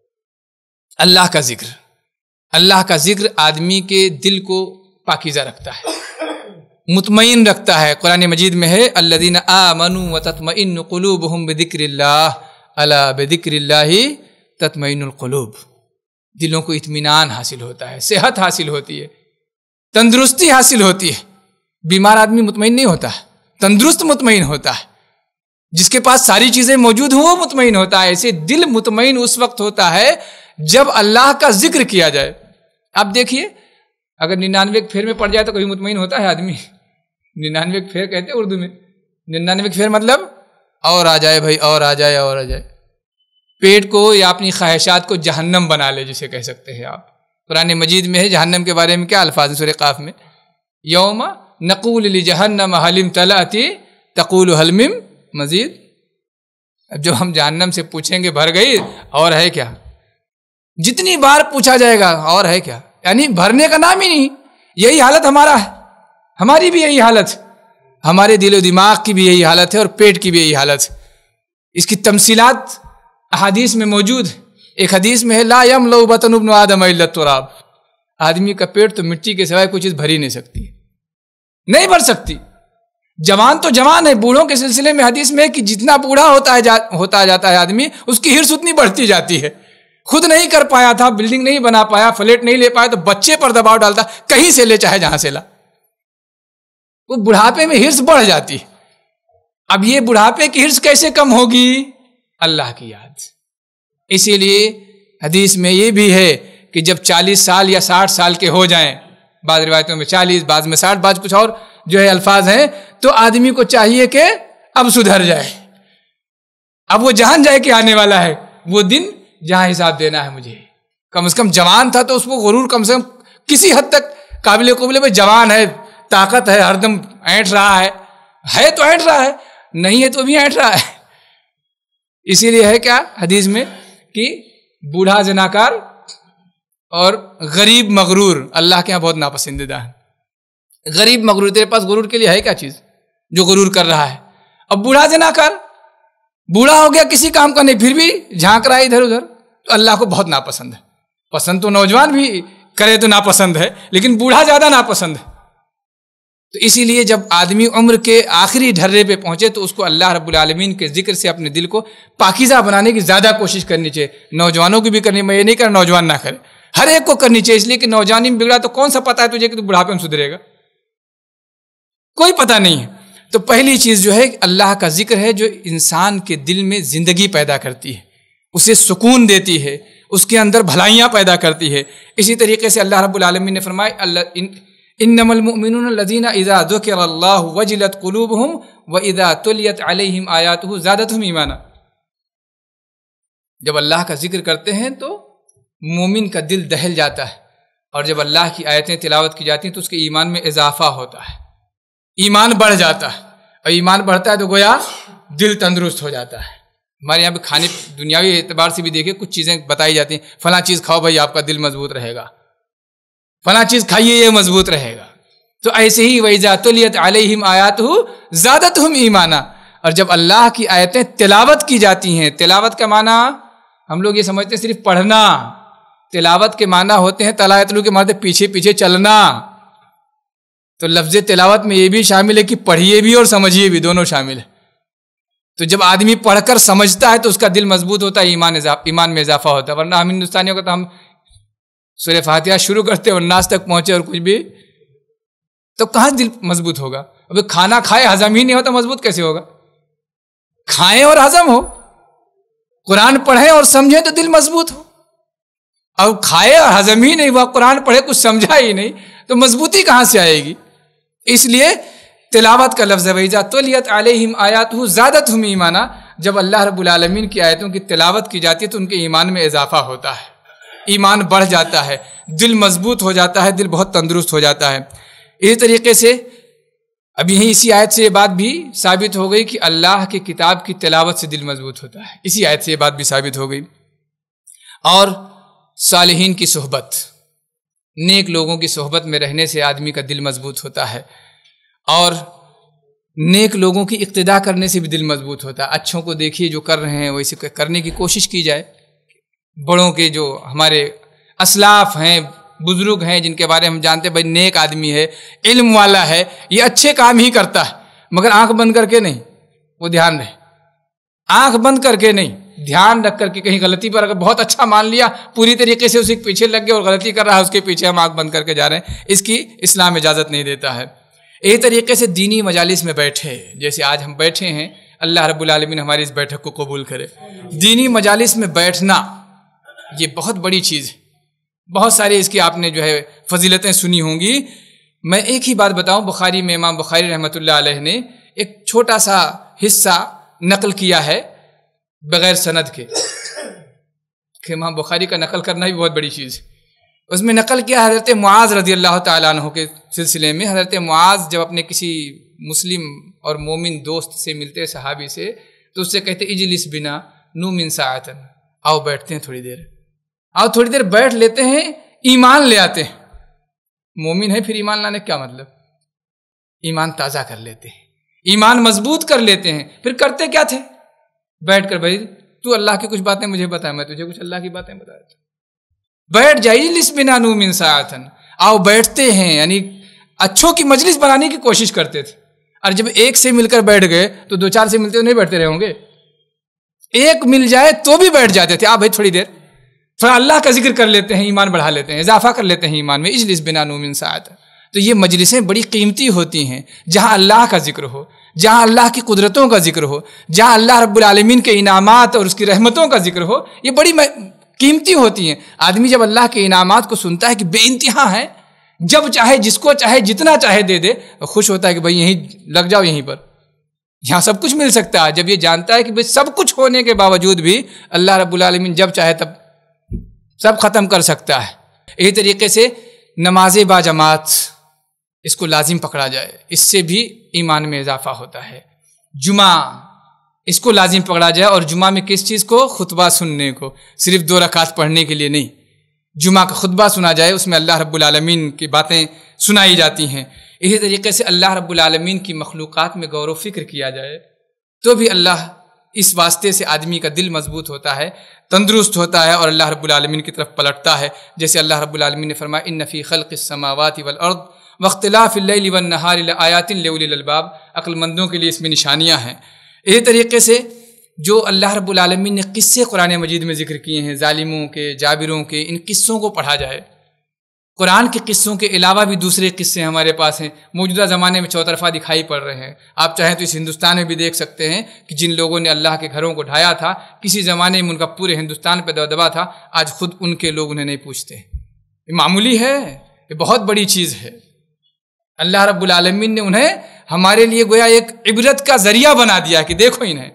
اللہ کا ذکر اللہ کا ذکر آدمی کے دل کو پاکیزہ رکھتا ہے، مطمئن رکھتا ہے. قرآن مجید میں ہے الذین آمنوا وتطمئن قلوبهم بذکر اللہ الا بذکر اللہ تطمئن القلوب. دلوں کو اطمینان حاصل ہوتا ہے، صحت حاصل ہوتی ہے، تندرستی حاصل ہوتی ہے. بیمار آدمی مطمئن نہیں ہوتا ہے، تندرست مطمئن ہوتا ہے. جس کے پاس ساری چیزیں موجود ہوں وہ مطمئن ہوتا ہے. ایسے دل مطمئن اس وقت ہوتا ہے جب اللہ کا ذکر کیا جائے. آپ دیکھیے اگر ننانوے پھیر میں پڑ جائے تو کبھی مطمئن ہوتا ہے آدمی؟ ننانوے پھیر کہتے ہیں اردو میں. ننانوے پھیر مطلب اور آ جائے بھائی، اور آ جائے، اور آ جائے. پیٹ کو یا اپنی خواہشات کو جہنم بنا لے، جسے کہہ سکتے ہیں آپ. قرآن مجید میں ہے جہنم کے بارے میں کیا الفاظ ہیں سورہ قاف میں؟ یوم نقول لجہنم حل امتلأت تقول حل من مزید. اب جو ہم جہنم سے پوچھیں گے بھر گئی، اور ہے کیا؟ جتنی بار پوچھا جائے گا اور ہے کیا، یعنی بھرنے کا نام ہی نہیں. یہی حالت ہمارا ہے، ہماری بھی یہی حالت، ہمارے دل و دماغ کی بھی یہی حالت ہے اور پیٹ کی بھی یہی حالت. اس کی تمثیلات احادیث میں موجود ہے. ایک حدیث میں ہے لا یملأ بطن ابن آدم الا التراب. آدمی کا پیٹ تو مٹی کے سوائے کوئی چیز بھر ہی نہیں سکتی، نہیں بھر سکتی. جوان تو جوان ہے، بوڑھوں کے سلسلے میں حدیث میں ہے کہ جتنا بوڑھا ہوتا ہے جا, ہوتا جاتا ہے آدمی، اس کی ہرس اتنی بڑھتی جاتی ہے. خود نہیں کر پایا تھا، بلڈنگ نہیں بنا پایا، فلیٹ نہیں لے پایا تو بچے پر دباؤ ڈالتا، کہیں سے لے چاہے جہاں سے لا. وہ بڑھاپے میں ہرس بڑھ جاتی. اب یہ بڑھاپے کی ہرس کیسے کم ہوگی؟ اللہ کی یاد. اسی لیے حدیث میں یہ بھی ہے کہ جب چالیس سال یا ساٹھ سال کے ہو جائیں، بعض روایتوں میں چالیس، بعض میں ساٹھ، بعض کچھ اور جو ہے الفاظ ہیں، تو آدمی کو چاہیے کہ اب سدھر جائے. اب وہ جہاں جائے کہ آنے والا ہے وہ دن جہاں حساب دینا ہے مجھے. کم از کم جوان تھا تو اس کو غرور کم سے کم کسی حد تک قابل قبول ہے، جوان ہے، طاقت ہے، ہر دم اینٹ رہا ہے ہے تو اینٹ رہا ہے، نہیں ہے تو بھی اینٹ رہا ہے. اسی لیے ہے کیا حدیث میں کہ بوڑھا زناکار اور غریب مغرور اللہ کے یہاں بہت ناپسندیدہ ہے. غریب مغرور، تیرے پاس غرور کے لیے ہے کیا چیز جو غرور کر رہا ہے؟ اب بوڑھا زناکار، بوڑھا ہو گیا، کسی کام کا نہیں، پھر بھی جھانک رہا ہے ادھر ادھر، تو اللہ کو بہت ناپسند ہے. پسند تو نوجوان بھی کرے تو ناپسند ہے، لیکن بوڑھا زیادہ ناپسند ہے. تو اسی لیے جب آدمی عمر کے آخری ڈھرے پہ پہنچے تو اس کو اللہ رب العالمین کے ذکر سے اپنے دل کو پاکیزہ بنانے کی زیادہ کوشش کرنی چاہیے. نوجوانوں کی بھی کرنی، میں یہ نہیں کہہ نوجوان نہ کرے، ہر ایک کو کرنی چاہیے. اس لیے کہ نوجوانی میں بگڑا تو کون سا پتہ ہے تجھے کہ تو بڑھاپے میں سدھرے گا؟ کوئی پتہ نہیں ہے. تو پہلی چیز جو ہے اللہ کا ذکر ہے، جو انسان کے دل میں زندگی پیدا کرتی ہے، اسے سکون دیتی ہے، اس کے اندر بھلائیاں پیدا کرتی ہے. اسی طریقے سے اللہ رب العالمین نے فرمایا اللہ انما المؤمنون الذين اذا ذكر الله وجلت قلوبهم واذا تليت عليهم آیاته زادتهم ایمانا. جب اللہ کا ذکر کرتے ہیں تو مومن کا دل دہل جاتا ہے، اور جب اللہ کی آیتیں تلاوت کی جاتی ہیں تو اس کے ایمان میں اضافہ ہوتا ہے، ایمان بڑھ جاتا ہے. اور ایمان بڑھتا ہے تو گویا دل تندرست ہو جاتا ہے. ہمارے یہاں پہ کھانے دنیاوی اعتبار سے بھی دیکھیں کچھ چیزیں بتائی جاتی ہیں، فلاں چیز کھاؤ بھائی آپ کا دل مضبوط رہے گا، فلاں چیز کھائیے یہ مضبوط رہے گا. تو ایسے ہی وَإِذَا تُلِيَتْ عَلَيْهِمْ آيَاتُهُ زَادَتْهُمْ ایمانا. اور جب اللہ کی آیتیں تلاوت کی جاتی ہیں، تلاوت کا معنی ہم لوگ یہ سمجھتے ہیں صرف پڑھنا، تلاوت کے معنی ہوتے ہیں تلا یتلو کے معنی پیچھے پیچھے چلنا. تو لفظ تلاوت میں یہ بھی شامل ہے کہ پڑھیے بھی اور سمجھیے بھی، دونوں شامل ہے. تو جب آدمی پڑھ کر سمجھتا ہے تو اس کا دل مضبوط ہوتا ہے، ایمان ایمان میں اضافہ ہوتا ہے. ورنہ ہم ہندوستانیوں کا تو ہم سورہ فاتحہ شروع کرتے اور ناس تک پہنچے اور کچھ بھی، تو کہاں دل مضبوط ہوگا؟ ابھی کھانا کھائے ہضم ہی نہیں ہوتا، مضبوط کیسے ہوگا؟ کھائیں اور ہضم ہو، قرآن پڑھیں اور سمجھیں تو دل مضبوط ہو. اور کھائے اور ہضم ہی نہیں ہوا، قرآن پڑھے کچھ سمجھا ہی نہیں، تو مضبوطی کہاں سے آئے گی؟ اس لیے تلاوت کا لفظ ہے وَإِذَا تُلِيَتْ عَلَيْهِمْ آيَاتُهُ زَادَتْهُمْ ایمانا. جب اللہ رب العالمین کی آیتوں کی تلاوت کی جاتی ہے تو ان کے ایمان میں اضافہ ہوتا ہے، ایمان بڑھ جاتا ہے، دل مضبوط ہو جاتا ہے، دل بہت تندرست ہو جاتا ہے. اسی طریقے سے اب یہیں اسی آیت سے یہ بات بھی ثابت ہو گئی کہ اللہ کی کتاب کی تلاوت سے دل مضبوط ہوتا ہے. اسی آیت سے یہ بات بھی ثابت ہو گئی. اور صالحین کی صحبت، نیک لوگوں کی صحبت میں رہنے سے آدمی کا دل مضبوط ہوتا ہے، اور نیک لوگوں کی اقتداء کرنے سے بھی دل مضبوط ہوتا ہے. اچھوں کو دیکھیے جو کر رہے ہیں ویسے کرنے کی کوشش کی جائے. بڑوں کے جو ہمارے اسلاف ہیں، بزرگ ہیں، جن کے بارے میں ہم جانتے ہیں بھائی نیک آدمی ہے، علم والا ہے، یہ اچھے کام ہی کرتا ہے، مگر آنکھ بند کر کے نہیں. وہ دھیان رہے، آنکھ بند کر کے نہیں، دھیان رکھ کر کے کہیں غلطی پر اگر بہت اچھا مان لیا، پوری طریقے سے اسی کے پیچھے لگ گئے اور غلطی کر رہا ہے اس کے پیچھے ہم آنکھ بند کر کے جا رہے ہیں، اس کی اسلام اجازت نہیں دیتا ہے. اسی طریقے سے دینی مجالس میں بیٹھے، جیسے آج ہم بیٹھے ہیں، اللہ رب العالمین ہماری اس بیٹھک کو قبول کرے. دینی مجالس میں بیٹھنا یہ بہت بڑی چیز ہے. بہت سارے اس کی آپ نے جو ہے فضیلتیں سنی ہوں گی. میں ایک ہی بات بتاؤں, بخاری میں امام بخاری رحمۃ اللہ علیہ نے ایک چھوٹا سا حصہ نقل کیا ہے بغیر سند کے, کہ امام بخاری کا نقل کرنا بھی بہت بڑی چیز ہے. اس میں نقل کیا حضرت معاذ رضی اللہ تعالیٰ عنہ کے سلسلے میں. حضرت معاذ جب اپنے کسی مسلم اور مومن دوست سے ملتے صحابی سے, تو اس سے کہتے اجلس بنا نؤمن ساعتن, آؤ بیٹھتے ہیں تھوڑی دیر, آؤ تھوڑی دیر بیٹھ لیتے ہیں, ایمان لے آتے ہیں. مومن ہے پھر ایمان لانے کیا مطلب؟ ایمان تازہ کر لیتے ہیں, ایمان مضبوط کر لیتے ہیں. پھر کرتے کیا تھے؟ بیٹھ کر بھائی تو اللہ کی کچھ باتیں مجھے بتا, میں تجھے کچھ اللہ کی باتیں بتا دیتا ہوں. بیٹھ جائیے لس بنا نؤمن ساعتن, آؤ بیٹھتے ہیں, یعنی اچھوں کی مجلس بنانے کی کوشش کرتے تھے. اور جب ایک سے مل کر بیٹھ گئے تو دو چار سے ملتے نہیں بیٹھتے رہے ہوں گے, ایک مل جائے تو بھی بیٹھ جاتے تھے. آپ بھائی تھوڑی دیر تھوڑا اللہ کا ذکر کر لیتے ہیں, ایمان بڑھا لیتے ہیں, اضافہ کر لیتے ہیں ایمان میں. اجلس بنا نؤمن ساعتن. تو یہ مجلسیں بڑی قیمتی ہوتی ہیں جہاں اللہ کا ذکر ہو, جہاں اللہ کی قدرتوں کا ذکر ہو, جہاں اللہ رب العالمین کے انعامات اور اس کی رحمتوں کا ذکر ہو. یہ بڑی قیمتی ہوتی ہیں. آدمی جب اللہ کے انعامات کو سنتا ہے کہ بے انتہا ہیں, جب چاہے جس کو چاہے جتنا چاہے دے دے, خوش ہوتا ہے کہ بھائی یہیں لگ جاؤ, یہیں پر یہاں سب کچھ مل سکتا ہے. جب یہ جانتا ہے کہ بھائی سب کچھ ہونے کے باوجود بھی اللہ رب العالمین جب چاہے تب سب ختم کر سکتا ہے. اسی طریقے سے نماز با جماعت, اس کو لازم پکڑا جائے, اس سے بھی ایمان میں اضافہ ہوتا ہے. جمعہ, اس کو لازم پکڑا جائے. اور جمعہ میں کس چیز کو؟ خطبہ سننے کو, صرف دو رکعت پڑھنے کے لیے نہیں. جمعہ کا خطبہ سنا جائے, اس میں اللہ رب العالمین کی باتیں سنائی جاتی ہیں. اسی طریقے سے اللہ رب العالمین کی مخلوقات میں غور و فکر کیا جائے تو بھی اللہ اس واسطے سے آدمی کا دل مضبوط ہوتا ہے, تندرست ہوتا ہے اور اللہ رب العالمین کی طرف پلٹتا ہے. جیسے اللہ رب العالمین نے فرمایا ان فی خلق السماوات والارض واختلاف اللیل والنہار لآیات لأولی الالباب, عقل مندوں کے لیے اس میں نشانیاں ہیں. اسی طریقے سے جو اللہ رب العالمین نے قصے قرآن مجید میں ذکر کیے ہیں, ظالموں کے, جابروں کے, ان قصوں کو پڑھا جائے. قرآن کے قصوں کے علاوہ بھی دوسرے قصے ہمارے پاس ہیں, موجودہ زمانے میں چوطرفہ دکھائی پڑ رہے ہیں. آپ چاہیں تو اس ہندوستان میں بھی دیکھ سکتے ہیں کہ جن لوگوں نے اللہ کے گھروں کو ڈھایا تھا, کسی زمانے میں ان کا پورے ہندوستان پہ دبدبا تھا, آج خود ان کے لوگ انہیں نہیں پوچھتے. یہ معمولی ہے, یہ بہت بڑی چیز ہے. اللہ رب العالمین نے انہیں ہمارے لیے گویا ایک عبرت کا ذریعہ بنا دیا کہ دیکھو انہیں.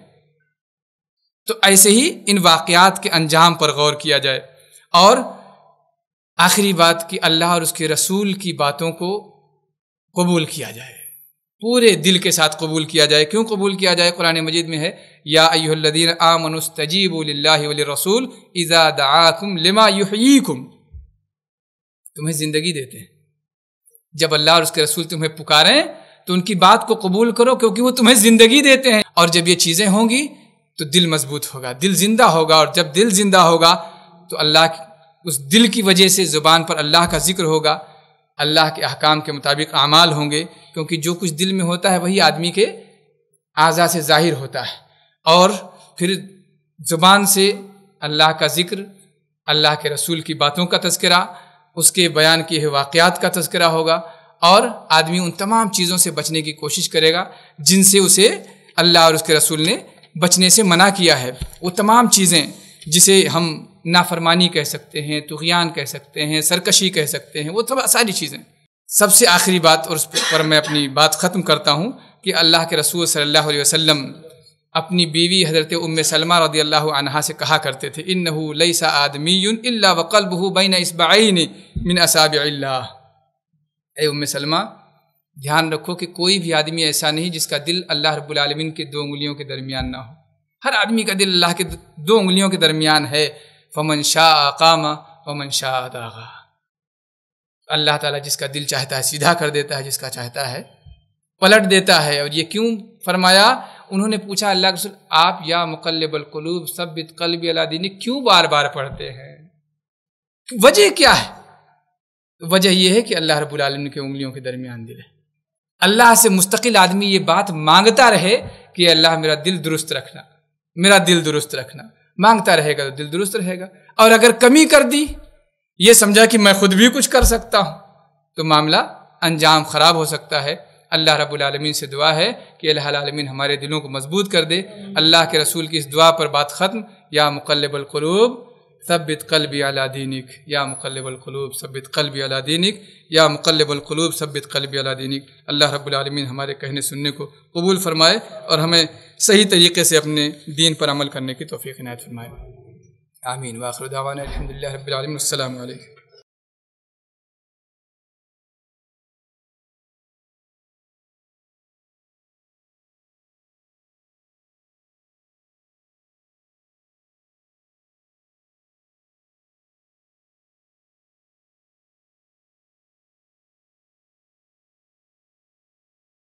تو ایسے ہی ان واقعات کے انجام پر غور کیا جائے. اور آخری بات کہ اللہ اور اس کے رسول کی باتوں کو قبول کیا جائے, پورے دل کے ساتھ قبول کیا جائے. کیوں قبول کیا جائے؟ قرآن مجید میں ہے یا ایھا الذین آمنوا استجیبوا للہ وللرسول اذا دعاکم لما یحییکم. تمہیں زندگی دیتے ہیں, جب اللہ اور اس کے رسول تمہیں پکاریں تو ان کی بات کو قبول کرو, کیونکہ وہ تمہیں زندگی دیتے ہیں. اور جب یہ چیزیں ہوں گی تو دل مضبوط ہوگا, دل زندہ ہوگا. اور جب دل زندہ ہوگا تو اللہ اس دل کی وجہ سے زبان پر اللہ کا ذکر ہوگا, اللہ کے احکام کے مطابق اعمال ہوں گے, کیونکہ جو کچھ دل میں ہوتا ہے وہی آدمی کے اعضاء سے ظاہر ہوتا ہے. اور پھر زبان سے اللہ کا ذکر, اللہ کے رسول کی باتوں کا تذکرہ, اس کے بیان کیے ہوئے واقعات کا تذکرہ ہوگا. اور آدمی ان تمام چیزوں سے بچنے کی کوشش کرے گا جن سے اسے اللہ اور اس کے رسول نے بچنے سے منع کیا ہے. وہ تمام چیزیں جسے ہم نافرمانی کہہ سکتے ہیں, طغیان کہہ سکتے ہیں, سرکشی کہہ سکتے ہیں, وہ ساری چیزیں. سب سے آخری بات, اور اس پر میں اپنی بات ختم کرتا ہوں, کہ اللہ کے رسول صلی اللہ علیہ وسلم اپنی بیوی حضرت ام سلمہ رضی اللہ عنہا سے کہا کرتے تھے انہ لیس آدمی الا وقلبہ بین اصبعین من اصابع اللہ. اے ام سلمہ, دھیان رکھو کہ کوئی بھی آدمی ایسا نہیں جس کا دل اللہ رب العالمین کے دو انگلیوں کے درمیان نہ ہو. ہر آدمی کا دل اللہ کے دو انگلیوں کے درمیان ہے. فمن شاء قام ومن شاء داغا. اللہ تعالیٰ جس کا دل چاہتا ہے سیدھا کر دیتا ہے, جس کا چاہتا ہے پلٹ دیتا ہے. اور یہ کیوں فرمایا؟ انہوں نے پوچھا اللہ کے رسول آپ یا مقلب القلوب ثبت قلبی علی دینک کیوں بار بار پڑھتے ہیں, وجہ کیا ہے؟ وجہ یہ ہے کہ اللہ رب العالمین کے انگلیوں کے درمیان دل ہے. اللہ سے مستقل آدمی یہ بات مانگتا رہے کہ اللہ میرا دل درست رکھنا, میرا دل درست رکھنا. مانگتا رہے گا تو دل درست رہے گا. اور اگر کمی کر دی, یہ سمجھا کہ میں خود بھی کچھ کر سکتا ہوں, تو معاملہ انجام خراب ہو سکتا ہے. اللہ رب العالمین سے دعا ہے کہ الہ العالمین ہمارے دلوں کو مضبوط کر دے. اللہ کے رسول کی اس دعا پر بات ختم. یا مقلب القلوب ثبت قلبی علی دینک یا مقلب القلوب ثبت قلبی علی دینک یا مقلب القلوب ثبت قلبی علی دینک۔ اللہ رب العالمین ہمارے کہنے سننے کو قبول فرمائے اور ہمیں صحیح طریقے سے اپنے دین پر عمل کرنے کی توفیق عنایت فرمائے۔ آمین۔ وآخر دعوانا الحمد للہ رب العالمین۔ السلام علیکم۔